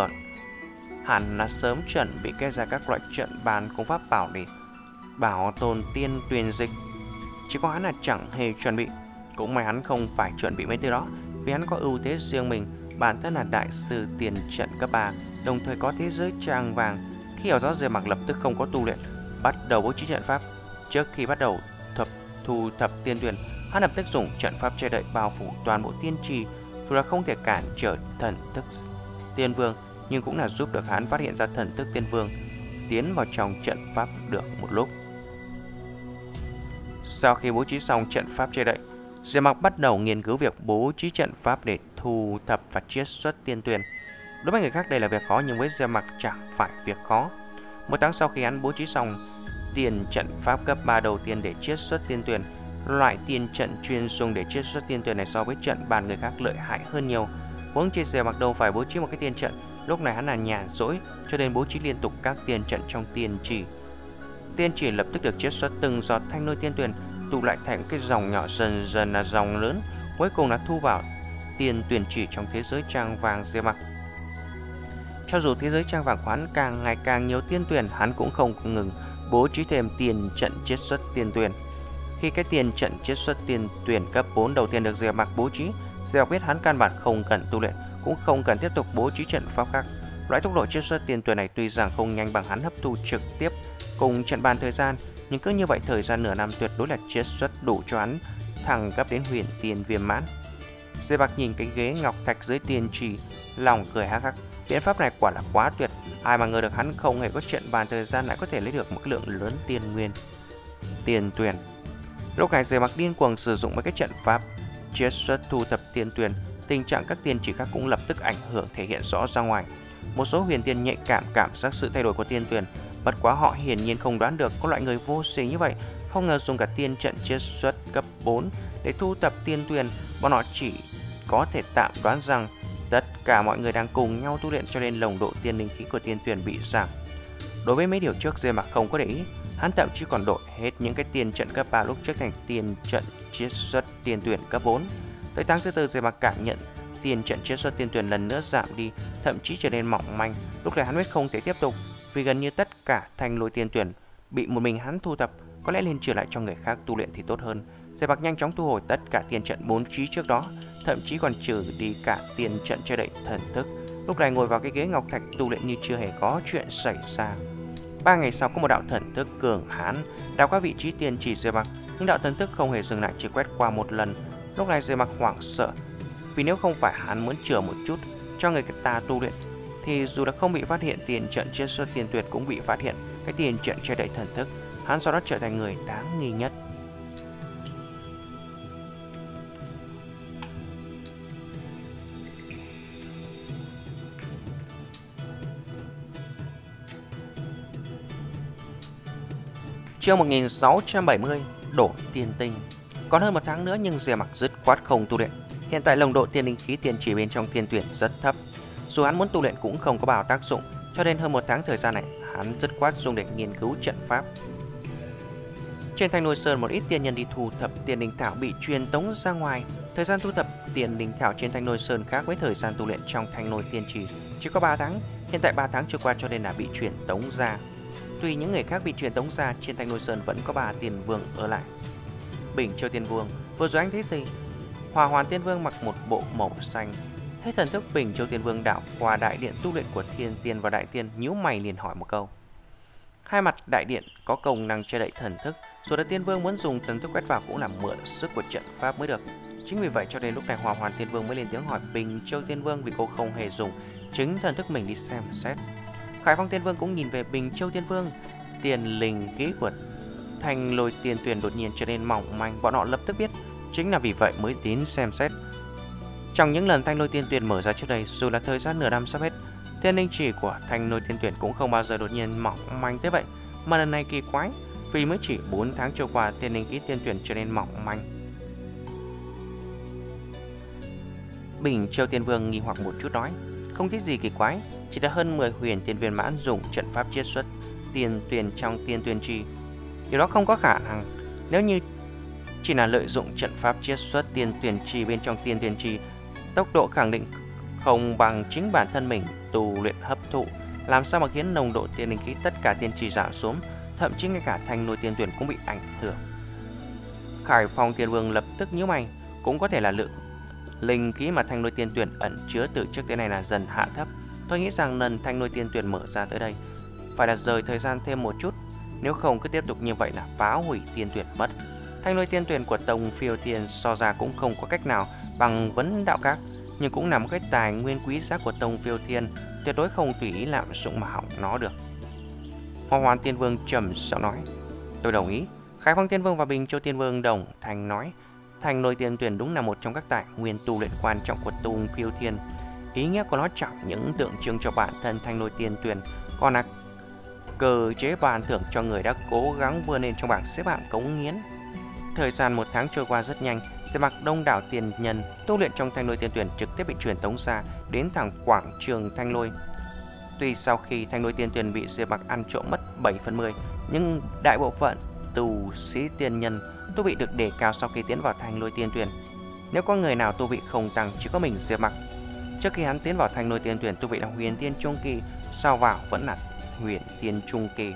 hẳn là sớm chuẩn bị kê ra các loại trận bàn công pháp bảo để bảo tồn tiên tuyển dịch. Chỉ có hắn là chẳng hề chuẩn bị. Cũng may hắn không phải chuẩn bị mấy thứ đó, vì hắn có ưu thế riêng mình, bản thân là đại sư tiền trận cấp 3, đồng thời có thế giới trang vàng. Khi hiểu rõ Diệp Mặc lập tức không có tu luyện, bắt đầu bố trí trận pháp. Trước khi bắt đầu thu thập tiên tuyền, hắn lập tức dùng trận pháp che đậy bao phủ toàn bộ tiên trì, dù là không thể cản trở thần thức tiên vương, nhưng cũng là giúp được hắn phát hiện ra thần thức tiên vương tiến vào trong trận pháp được một lúc. Sau khi bố trí xong trận pháp che đậy, Diệp Mặc bắt đầu nghiên cứu việc bố trí trận pháp để thu thập và chiết xuất tiên tuyền. Đối với người khác đây là việc khó, nhưng với Diệp Mặc chẳng phải việc khó. Một tháng sau khi hắn bố trí xong tiền trận pháp cấp 3 đầu tiên để chiết xuất tiên tuyền, loại tiền trận chuyên dùng để chiết xuất tiên tuyền này so với trận bàn người khác lợi hại hơn nhiều. Huống chi Diệp Mặc đâu phải bố trí một cái tiên trận, lúc này hắn là nhàn rỗi, cho nên bố trí liên tục các tiên trận trong tiên chỉ. Tiên chỉ lập tức được chiết xuất từng giọt thanh lôi tiên tuyền, tụ lại thành cái dòng nhỏ, dần dần là dòng lớn, cuối cùng là thu vào tiên tuyền chỉ trong thế giới trang vàng Diệp Mặc. Cho dù thế giới trang vàng của hắn càng ngày càng nhiều tiên tuyền, hắn cũng không ngừng bố trí thêm tiền trận chiết xuất tiên tuyền. Khi cái tiền trận chiết xuất tiên tuyền cấp 4 đầu tiên được Diệp Mặc bố trí, Diệp Mặc biết hắn căn bản không cần tu luyện, cũng không cần tiếp tục bố trí trận pháp khác. Loại tốc độ chiết xuất tiên tuyền này tuy rằng không nhanh bằng hắn hấp thu trực tiếp cùng trận bàn thời gian, nhưng cứ như vậy thời gian nửa năm tuyệt đối là chiết xuất đủ cho hắn thăng cấp đến huyền tiên viêm mãn. Diệp Mặc nhìn cái ghế ngọc thạch dưới tiên trì, lòng cười hắc hắc. Biện pháp này quả là quá tuyệt, ai mà ngờ được hắn không hề có trận bàn thời gian lại có thể lấy được một lượng lớn tiên nguyên tiên tuyền. Lúc này Diệp Mặc điên cuồng sử dụng mấy cái trận pháp chiết xuất thu thập tiên tuyền, tình trạng các tiên chỉ khác cũng lập tức ảnh hưởng thể hiện rõ ra ngoài. Một số huyền tiên nhạy cảm giác sự thay đổi của tiên tuyền, bất quá họ hiển nhiên không đoán được có loại người vô sỉ như vậy, không ngờ dùng cả tiên trận chiết xuất cấp 4 để thu thập tiên tuyền. Bọn họ chỉ có thể tạm đoán rằng tất cả mọi người đang cùng nhau tu luyện, cho nên nồng độ tiên linh khí của tiên tuyền bị giảm. Đối với mấy điều trước Diệp Mặc không có để ý, hắn thậm chí còn đổi hết những cái tiên trận cấp 3 lúc trước thành tiên trận chiết xuất tiên tuyền cấp 4. Tới tháng thứ tư, Diệp Mặc cảm nhận tiên trận chiết xuất tiên tuyền lần nữa giảm đi, thậm chí trở nên mỏng manh. Lúc này hắn biết không thể tiếp tục, vì gần như tất cả thanh lôi tiên tuyền bị một mình hắn thu thập, có lẽ nên trở lại cho người khác tu luyện thì tốt hơn. Diệp Mặc nhanh chóng thu hồi tất cả tiên trận bố trí trước đó, thậm chí còn trừ đi cả tiên trận che đậy thần thức. Lúc này ngồi vào cái ghế ngọc thạch tu luyện như chưa hề có chuyện xảy ra. 3 ngày sau, có một đạo thần thức cường hãn đào qua vị trí tiên chỉ Diệp Mặc, nhưng đạo thần thức không hề dừng lại, chỉ quét qua một lần. Lúc này Diệp Mặc hoảng sợ, vì nếu không phải hắn muốn chừa một chút cho người ta tu luyện, thì dù đã không bị phát hiện tiền trận chiết xuất tiên tuyệt cũng bị phát hiện cái tiền trận che đậy thần thức. Hắn sau đó trở thành người đáng nghi nhất. Chương 1670 đổi tiên tinh. Còn hơn một tháng nữa nhưng Diệp Mặc dứt khoát không tu luyện. Hiện tại nồng độ tiên linh khí tiên chỉ bên trong tiên tuyển rất thấp, dù hắn muốn tu luyện cũng không có bao tác dụng, cho nên hơn một tháng thời gian này hắn dứt khoát dùng để nghiên cứu trận pháp. Trên Thanh Lôi Sơn, một ít tiên nhân đi thu thập tiên linh thảo bị truyền tống ra ngoài. Thời gian thu thập tiên linh thảo trên Thanh Lôi Sơn khác với thời gian tu luyện trong Thanh Lôi Tiên Trì, chỉ có 3 tháng. Hiện tại 3 tháng trôi qua cho nên là bị truyền tống ra. Tuy những người khác bị truyền tống ra, trên Thanh Lôi Sơn vẫn có 3 tiên vương ở lại. Bình Châu Tiên Vương vừa rồi anh thấy gì? Hỏa Hoàn Tiên Vương mặc một bộ màu xanh, thấy thần thức Bình Châu Tiên Vương đảo qua đại điện tu luyện của Thiên Tiên và Đại Tiên, nhíu mày liền hỏi một câu. Hai mặt đại điện có công năng che đậy thần thức, rồi Tiên Vương muốn dùng thần thức quét vào cũng là mượn sức của trận pháp mới được. Chính vì vậy cho nên lúc này Hỏa Hoàn Tiên Vương mới lên tiếng hỏi Bình Châu Tiên Vương, vì cô không hề dùng chính thần thức mình đi xem xét. Khải Phong Tiên Vương cũng nhìn về Bình Châu Tiên Vương. Tiền linh khí của Thanh Lôi Tiên Tuyền đột nhiên trở nên mỏng manh, bọn họ lập tức biết chính là vì vậy mới đến xem xét. Trong những lần Thanh Lôi Tiên Tuyền mở ra trước đây, dù là thời gian nửa năm sắp hết, tiên linh chỉ của Thanh Lôi Tiên Tuyền cũng không bao giờ đột nhiên mỏng manh thế vậy, mà lần này kỳ quái, vì mới chỉ 4 tháng trôi qua tiên linh khí tiên Tuyền trở nên mỏng manh. Bình Châu Tiên Vương nghi hoặc một chút nói, không thấy gì kỳ quái, chỉ đã hơn 10 huyền tiên viên mãn dùng trận pháp chiết xuất tiên tuyền trong tiên tuyền trì. Điều đó không có khả năng. Nếu như chỉ là lợi dụng trận pháp chiết xuất tiên tuyền trì bên trong tiên tuyền trì, tốc độ khẳng định không bằng chính bản thân mình tu luyện hấp thụ, làm sao mà khiến nồng độ tiên linh khí tất cả tiên trì giảm xuống, thậm chí ngay cả Thanh Lôi Tiên Tuyền cũng bị ảnh hưởng. Khải Phong Tiên Vương lập tức nhíu mày, Cũng có thể là lượng linh khí mà thanh lôi tiên tuyển ẩn chứa từ trước tới nay là dần hạ thấp. Tôi nghĩ rằng lần thanh lôi tiên tuyển mở ra tới đây phải là rời thời gian thêm một chút, nếu không cứ tiếp tục như vậy là phá hủy tiên tuyển mất. Thanh lôi tiên tuyển của Tông Phiêu Thiên so ra cũng không có cách nào bằng Vấn Đạo Các, nhưng cũng là một cái tài nguyên quý giá của Tông Phiêu Thiên, tuyệt đối không tùy ý lạm dụng mà hỏng nó được. Hoa Hoàn Tiên Vương trầm giọng nói: tôi đồng ý. Khải Phong Tiên Vương và Bình Châu Tiên Vương đồng thanh nói: thanh lôi tiên tuyển đúng là một trong các tài nguyên tu luyện quan trọng của Tông Phiêu Thiên. Ý nghĩa của nó chẳng những tượng trưng cho bản thân thanh lôi tiên tuyển, còn là cơ chế ban thưởng cho người đã cố gắng vươn lên trong bảng xếp hạng cống hiến. Thời gian 1 tháng trôi qua rất nhanh, Diệp Mặc đông đảo tiền nhân tu luyện trong thanh lôi tiên tuyển trực tiếp bị truyền tống ra đến thẳng quảng trường thanh lôi. Tuy sau khi thanh lôi tiên tuyển bị Diệp Mặc ăn trộm mất 7/10, nhưng đại bộ phận tu sĩ tiên nhân tu vị được đề cao sau khi tiến vào thanh lôi tiên tuyển. Nếu có người nào tu vị không tăng, chỉ có mình Diệp Mặc. Trước khi hắn tiến vào thanh lôi tiên tuyển, tu vị là huyền tiên trung kỳ, sau vào vẫn là huyền tiên trung kỳ.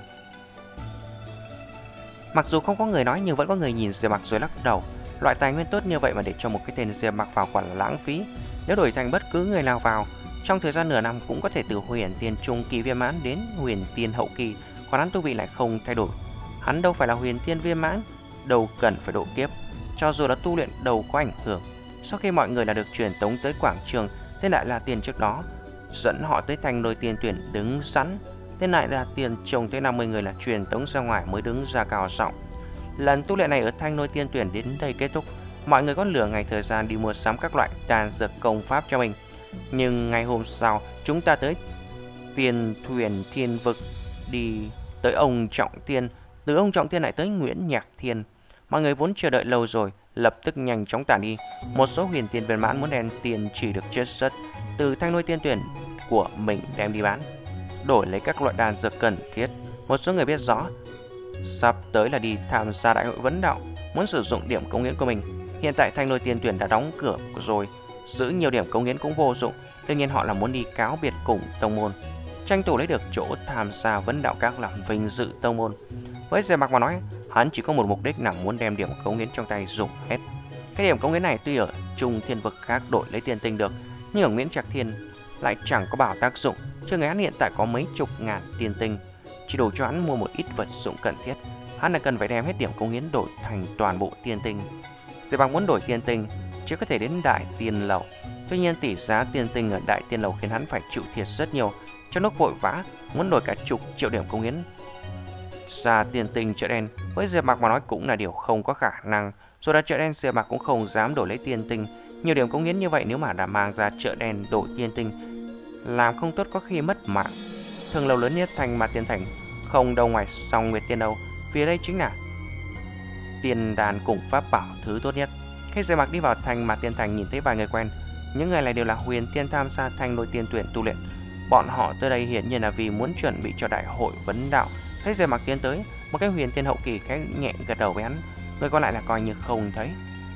Mặc dù không có người nói nhưng vẫn có người nhìn Diệp Mặc rồi lắc đầu. Loại tài nguyên tốt như vậy mà để cho một cái tên Diệp Mặc vào quả là lãng phí. Nếu đổi thành bất cứ người nào vào, trong thời gian nửa năm cũng có thể từ huyền tiên trung kỳ viên mãn đến huyền tiên hậu kỳ, còn hắn tu vị lại không thay đổi. Hắn đâu phải là huyền tiên viên mãn, đâu cần phải độ kiếp. Cho dù là tu luyện đâu có ảnh hưởng. Sau khi mọi người là được truyền tống tới quảng trường, tên Đại La Tiên trước đó dẫn họ tới thanh lôi tiên tuyển đứng sẵn. Tên Đại La Tiên trông tới 50 người là truyền tống ra ngoài mới đứng ra cao giọng: lần tu luyện này ở thanh lôi tiên tuyển đến đây kết thúc. Mọi người có lửa ngày thời gian đi mua sắm các loại đan dược công pháp cho mình. Nhưng ngày hôm sau chúng ta tới Tiền Thuyền Thiên Vực, đi tới ông Trọng Thiên, từ ông Trọng Thiên lại tới Nguyễn Nhạc Thiên. Mọi người vốn chờ đợi lâu rồi, lập tức nhanh chóng tản đi. Một số huyền tiên viên mãn muốn đèn tiền chỉ được chết rất từ thanh lôi tiên tuyển của mình đem đi bán, đổi lấy các loại đan dược cần thiết. Một số người biết rõ sắp tới là đi tham gia đại hội vấn đạo, muốn sử dụng điểm công hiến của mình. Hiện tại thanh lôi tiên tuyển đã đóng cửa rồi, giữ nhiều điểm công hiến cũng vô dụng. Tuy nhiên họ là muốn đi cáo biệt cùng tông môn, tranh thủ lấy được chỗ tham gia vấn đạo các làm vinh dự tông môn. Với Diệp Mặc mà nói, hắn chỉ có một mục đích là muốn đem điểm công hiến trong tay dùng hết. Cái điểm công hiến này tuy ở Trung Thiên Vực khác đổi lấy tiền tinh được, nhưng ở Nguyễn Trạc Thiên lại chẳng có bảo tác dụng. Chứ người hắn hiện tại có mấy chục ngàn tiền tinh, chỉ đủ cho hắn mua một ít vật dụng cần thiết. Hắn là cần phải đem hết điểm công hiến đổi thành toàn bộ tiền tinh. Diệp Mặc muốn đổi tiền tinh chỉ có thể đến Đại Tiên Lầu. Tuy nhiên tỷ giá tiền tinh ở Đại Tiên Lầu khiến hắn phải chịu thiệt rất nhiều. Trong lúc vội vã muốn đổi cả chục triệu điểm công hiến ra tiền tinh chợ đen, với Diệp Mặc mà nói cũng là điều không có khả năng. Rồi ra chợ đen, Diệp Mặc cũng không dám đổi lấy tiền tinh. Nhiều điểm công hiến như vậy nếu mà đã mang ra chợ đen đổi tiền tinh, làm không tốt có khi mất mạng. Thường lầu lớn nhất thành Mạt Tiên Thành không đâu ngoài Song Nguyệt Tiên đâu, vì đây chính là tiền đàn cùng pháp bảo thứ tốt nhất. Khi Diệp Mặc đi vào thành Mạt Tiên Thành, nhìn thấy vài người quen. Những người này đều là huyền tiên tham gia thanh lôi tiên tuyển tu luyện. Bọn họ tới đây hiển nhiên là vì muốn chuẩn bị cho đại hội vấn đạo. Thấy Diệp Mặc tiến tới, một cái huyền tiên hậu kỳ khẽ nhẹ gật đầu với hắn, người còn lại là coi như không thấy.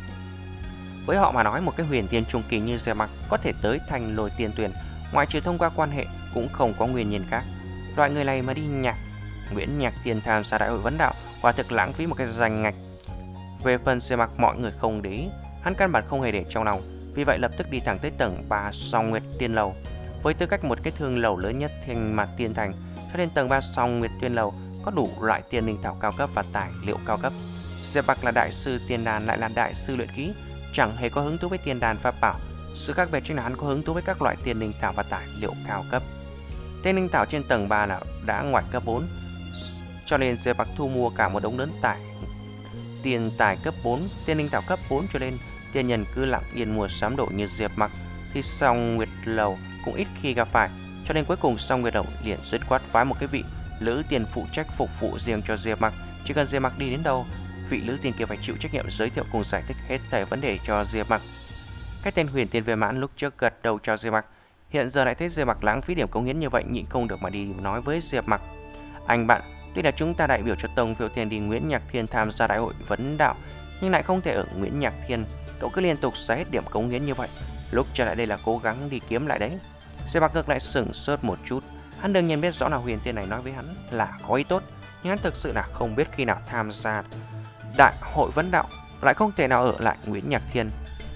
Với họ mà nói, một cái huyền tiên trung kỳ như Diệp Mặc có thể tới thanh lôi tiên tuyển, ngoại trừ thông qua quan hệ cũng không có nguyên nhân khác. Loại người này mà đi Nguyễn Nhạc Thiên tham gia đại hội vấn đạo, quả thực lãng phí một cái danh ngạch. Về phần Diệp Mặc, mọi người không để ý, hắn căn bản không hề để trong lòng, vì vậy lập tức đi thẳng tới tầng 3 Song Nguyệt Tiên Lầu. Với tư cách một cái thương lầu lớn nhất thành Mạt Tiên Thành, cho nên tầng 3 Song Nguyệt Tiên Lầu có đủ loại tiên linh thảo cao cấp và tài liệu cao cấp. Diệp Mặc là đại sư tiên đàn lại là đại sư luyện khí, chẳng hề có hứng thú với tiên đàn pháp bảo. Sự khác biệt chính là hắn có hứng thú với các loại tiên linh thảo và tài liệu cao cấp. Tiên linh thảo trên tầng 3 là đã ngoài cấp 4, cho nên Diệp Mặc thu mua cả một đống lớn tiền tài cấp 4, tiên linh thảo cấp 4 cho nên tiên nhân cứ lặng yên mua sắm đồ như Diệp Mặc thì Song Nguyệt Lầu cũng ít khi gặp phải. Cho nên cuối cùng Song Nguyệt Lầu liền dứt khoát phái một cái vị lữ tiên phụ trách phục vụ riêng cho Diệp Mặc. Chỉ cần Diệp Mặc đi đến đâu, vị lữ tiên kia phải chịu trách nhiệm giới thiệu cùng giải thích hết thảy vấn đề cho Diệp Mặc. Cái tên huyền tiên viên mãn lúc trước gật đầu cho Diệp Mặc, hiện giờ lại thấy Diệp Mặc lãng phí điểm công hiến như vậy, nhịn không được mà đi nói với Diệp Mặc: anh bạn, tuy là chúng ta đại biểu cho Tông Phiêu Thiên đi Nguyễn Nhạc Thiên tham gia đại hội vấn đạo, nhưng lại không thể ở Nguyễn Nhạc Thiên. Cậu cứ liên tục xài hết điểm công hiến như vậy, lúc trở lại đây là cố gắng đi kiếm lại đấy. Diệp Mặc ngược lại sửng sốt một chút. Hắn đương nhiên biết rõ là huyền tiên này nói với hắn là có ý tốt, nhưng hắn thực sự là không biết khi nào tham gia đại hội vấn đạo lại không thể nào ở lại Nguyễn Nhạc Thiên.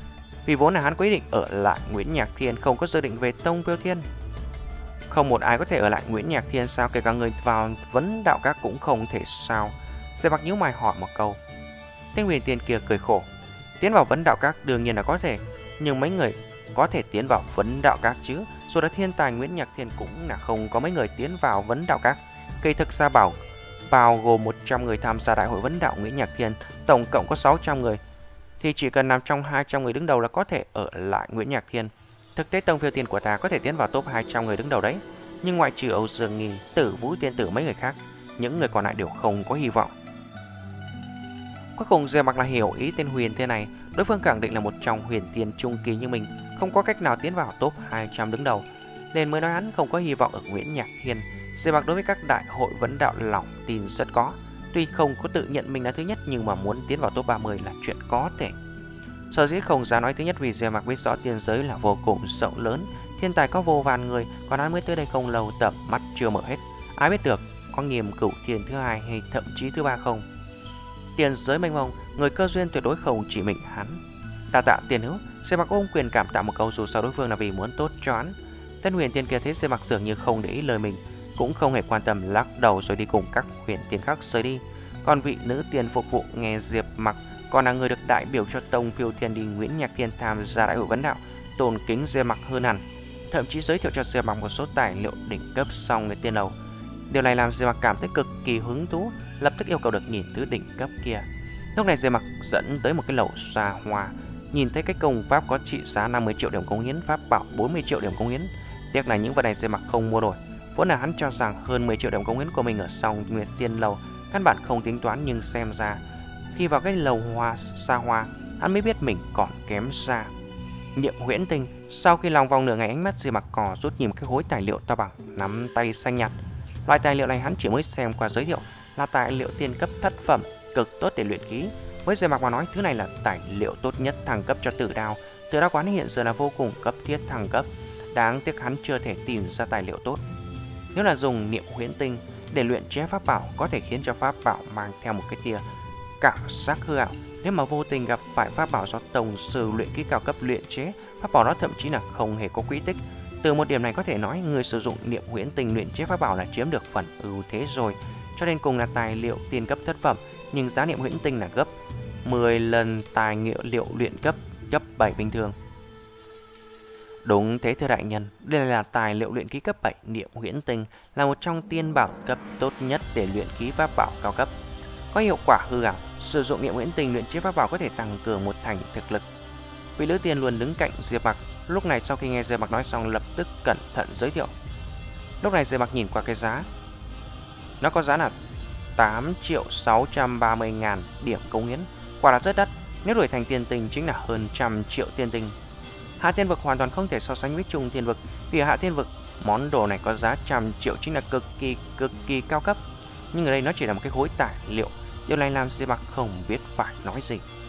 Vì vốn là hắn quyết định ở lại Nguyễn Nhạc Thiên, không có dự định về Tông Phiêu Thiên. Không một ai có thể ở lại Nguyễn Nhạc Thiên sao? Kể cả người vào vấn đạo các cũng không thể sao? Diệp Mặc nhíu mày hỏi một câu. Tên huyền tiên kia cười khổ. Tiến vào vấn đạo các đương nhiên là có thể, nhưng mấy người có thể tiến vào vấn đạo các chứ? Dù là thiên tài Nguyễn Nhạc Thiên cũng là không có mấy người tiến vào vấn đạo các. Kỳ thực ra bao gồm 100 người tham gia đại hội vấn đạo Nguyễn Nhạc Thiên, tổng cộng có 600 người, thì chỉ cần nằm trong 200 người đứng đầu là có thể ở lại Nguyễn Nhạc Thiên. Thực tế Tông Phiêu Thiên của ta có thể tiến vào top 200 người đứng đầu đấy, nhưng ngoại trừ Âu Dương Nghi, Tử Vũ Tiên Tử mấy người khác, những người còn lại đều không có hy vọng. Cuối cùng Diệp Mặc là hiểu ý tên huyền thế này, đối phương khẳng định là một trong huyền tiên trung kỳ như mình, không có cách nào tiến vào top 200 đứng đầu, nên mới nói hắn không có hy vọng ở Nguyễn Nhạc Thiên. Diệp Mặc đối với các đại hội vấn đạo lòng tin rất có, tuy không có tự nhận mình là thứ nhất nhưng mà muốn tiến vào top 30 là chuyện có thể. Sở dĩ không dám nói thứ nhất vì Diệp Mặc biết rõ tiên giới là vô cùng rộng lớn, thiên tài có vô vàn người, còn hắn mới tới đây không lâu, tầm mắt chưa mở hết, ai biết được có Nghiêm Cửu Thiên thứ hai hay thậm chí thứ ba không. Tiên giới mênh mông, người cơ duyên tuyệt đối không chỉ mình hắn. Đa tạ tiền hữu. Diệp Mặc ôm quyền cảm tạ một câu, dù sao đối phương là vì muốn tốt cho hắn. Tên huyền tiên kia thấy Diệp Mặc dường như không để ý lời mình, cũng không hề quan tâm, lắc đầu rồi đi cùng các huyền tiên khác rời đi. Còn vị nữ tiên phục vụ nghe Diệp Mặc còn là người được đại biểu cho Tông Phiêu Thiên đi Nguyễn Nhạc Thiên tham gia đại hội vấn đạo, tôn kính Diệp Mặc hơn hẳn, thậm chí giới thiệu cho Diệp Mặc một số tài liệu đỉnh cấp sau người tiên lầu. Điều này làm Diệp Mặc cảm thấy cực kỳ hứng thú, lập tức yêu cầu được nhìn thứ đỉnh cấp kia. Lúc này Diệp Mặc dẫn tới một cái lầu xa hoa, nhìn thấy cái công pháp có trị giá 50 triệu điểm cống hiến, pháp bảo 40 triệu điểm cống hiến. Tiếc là những vật này Diệp Mặc không mua nổi. Vốn là hắn cho rằng hơn 10 triệu điểm cống hiến của mình ở sau Nguyệt Tiên lầu, căn bản không tính toán, nhưng xem ra khi vào cái lầu hoa xa hoa, hắn mới biết mình còn kém xa. Niệm huyễn tinh. Sau khi lòng vòng nửa ngày, ánh mắt Diệp Mặc cò rút nhìn một cái khối tài liệu to bằng nắm tay xanh nhạt. Loại tài liệu này hắn chỉ mới xem qua giới thiệu, là tài liệu tiên cấp thất phẩm, cực tốt để luyện khí. Với Diệp Mặc mà nói, thứ này là tài liệu tốt nhất thăng cấp cho Tử Đao. Tử Đao quán hiện giờ là vô cùng cấp thiết thăng cấp. Đáng tiếc hắn chưa thể tìm ra tài liệu tốt. Nếu là dùng niệm huyễn tinh để luyện chế pháp bảo, có thể khiến cho pháp bảo mang theo một cái tia cảm giác hư ảo. Nếu mà vô tình gặp phải pháp bảo do tông sư luyện khí cao cấp luyện chế, pháp bảo đó thậm chí là không hề có quỹ tích. Từ một điểm này có thể nói người sử dụng niệm huyễn tinh luyện chế pháp bảo là chiếm được phần ưu thế rồi. Cho nên cùng là tài liệu tiên cấp thất phẩm, nhưng giá niệm huyễn tinh là gấp 10 lần tài liệu luyện cấp 7 bình thường. Đúng thế thưa đại nhân, đây là tài liệu luyện khí cấp 7 niệm huyễn tinh, là một trong tiên bảo cấp tốt nhất để luyện khí pháp bảo cao cấp. Có hiệu quả hư ảo, sử dụng niệm huyễn tinh luyện chế pháp bảo có thể tăng cường một thành thực lực. Vị nữ tiên luôn đứng cạnh Diệp Mặc, lúc này sau khi nghe Diệp Mặc nói xong lập tức cẩn thận giới thiệu. Lúc này Diệp Mặc nhìn qua cái giá, nó có giá là 8.630.000 điểm cống hiến, quả là rất đắt. Nếu đổi thành tiền tinh chính là hơn 100 triệu tiền tinh. Hạ Thiên Vực hoàn toàn không thể so sánh với Trung Thiên Vực, vì ở Hạ Thiên Vực món đồ này có giá 100 triệu chính là cực kỳ cao cấp. Nhưng ở đây nó chỉ là một cái khối tài liệu, điều này làm Diệp Mặc không biết phải nói gì.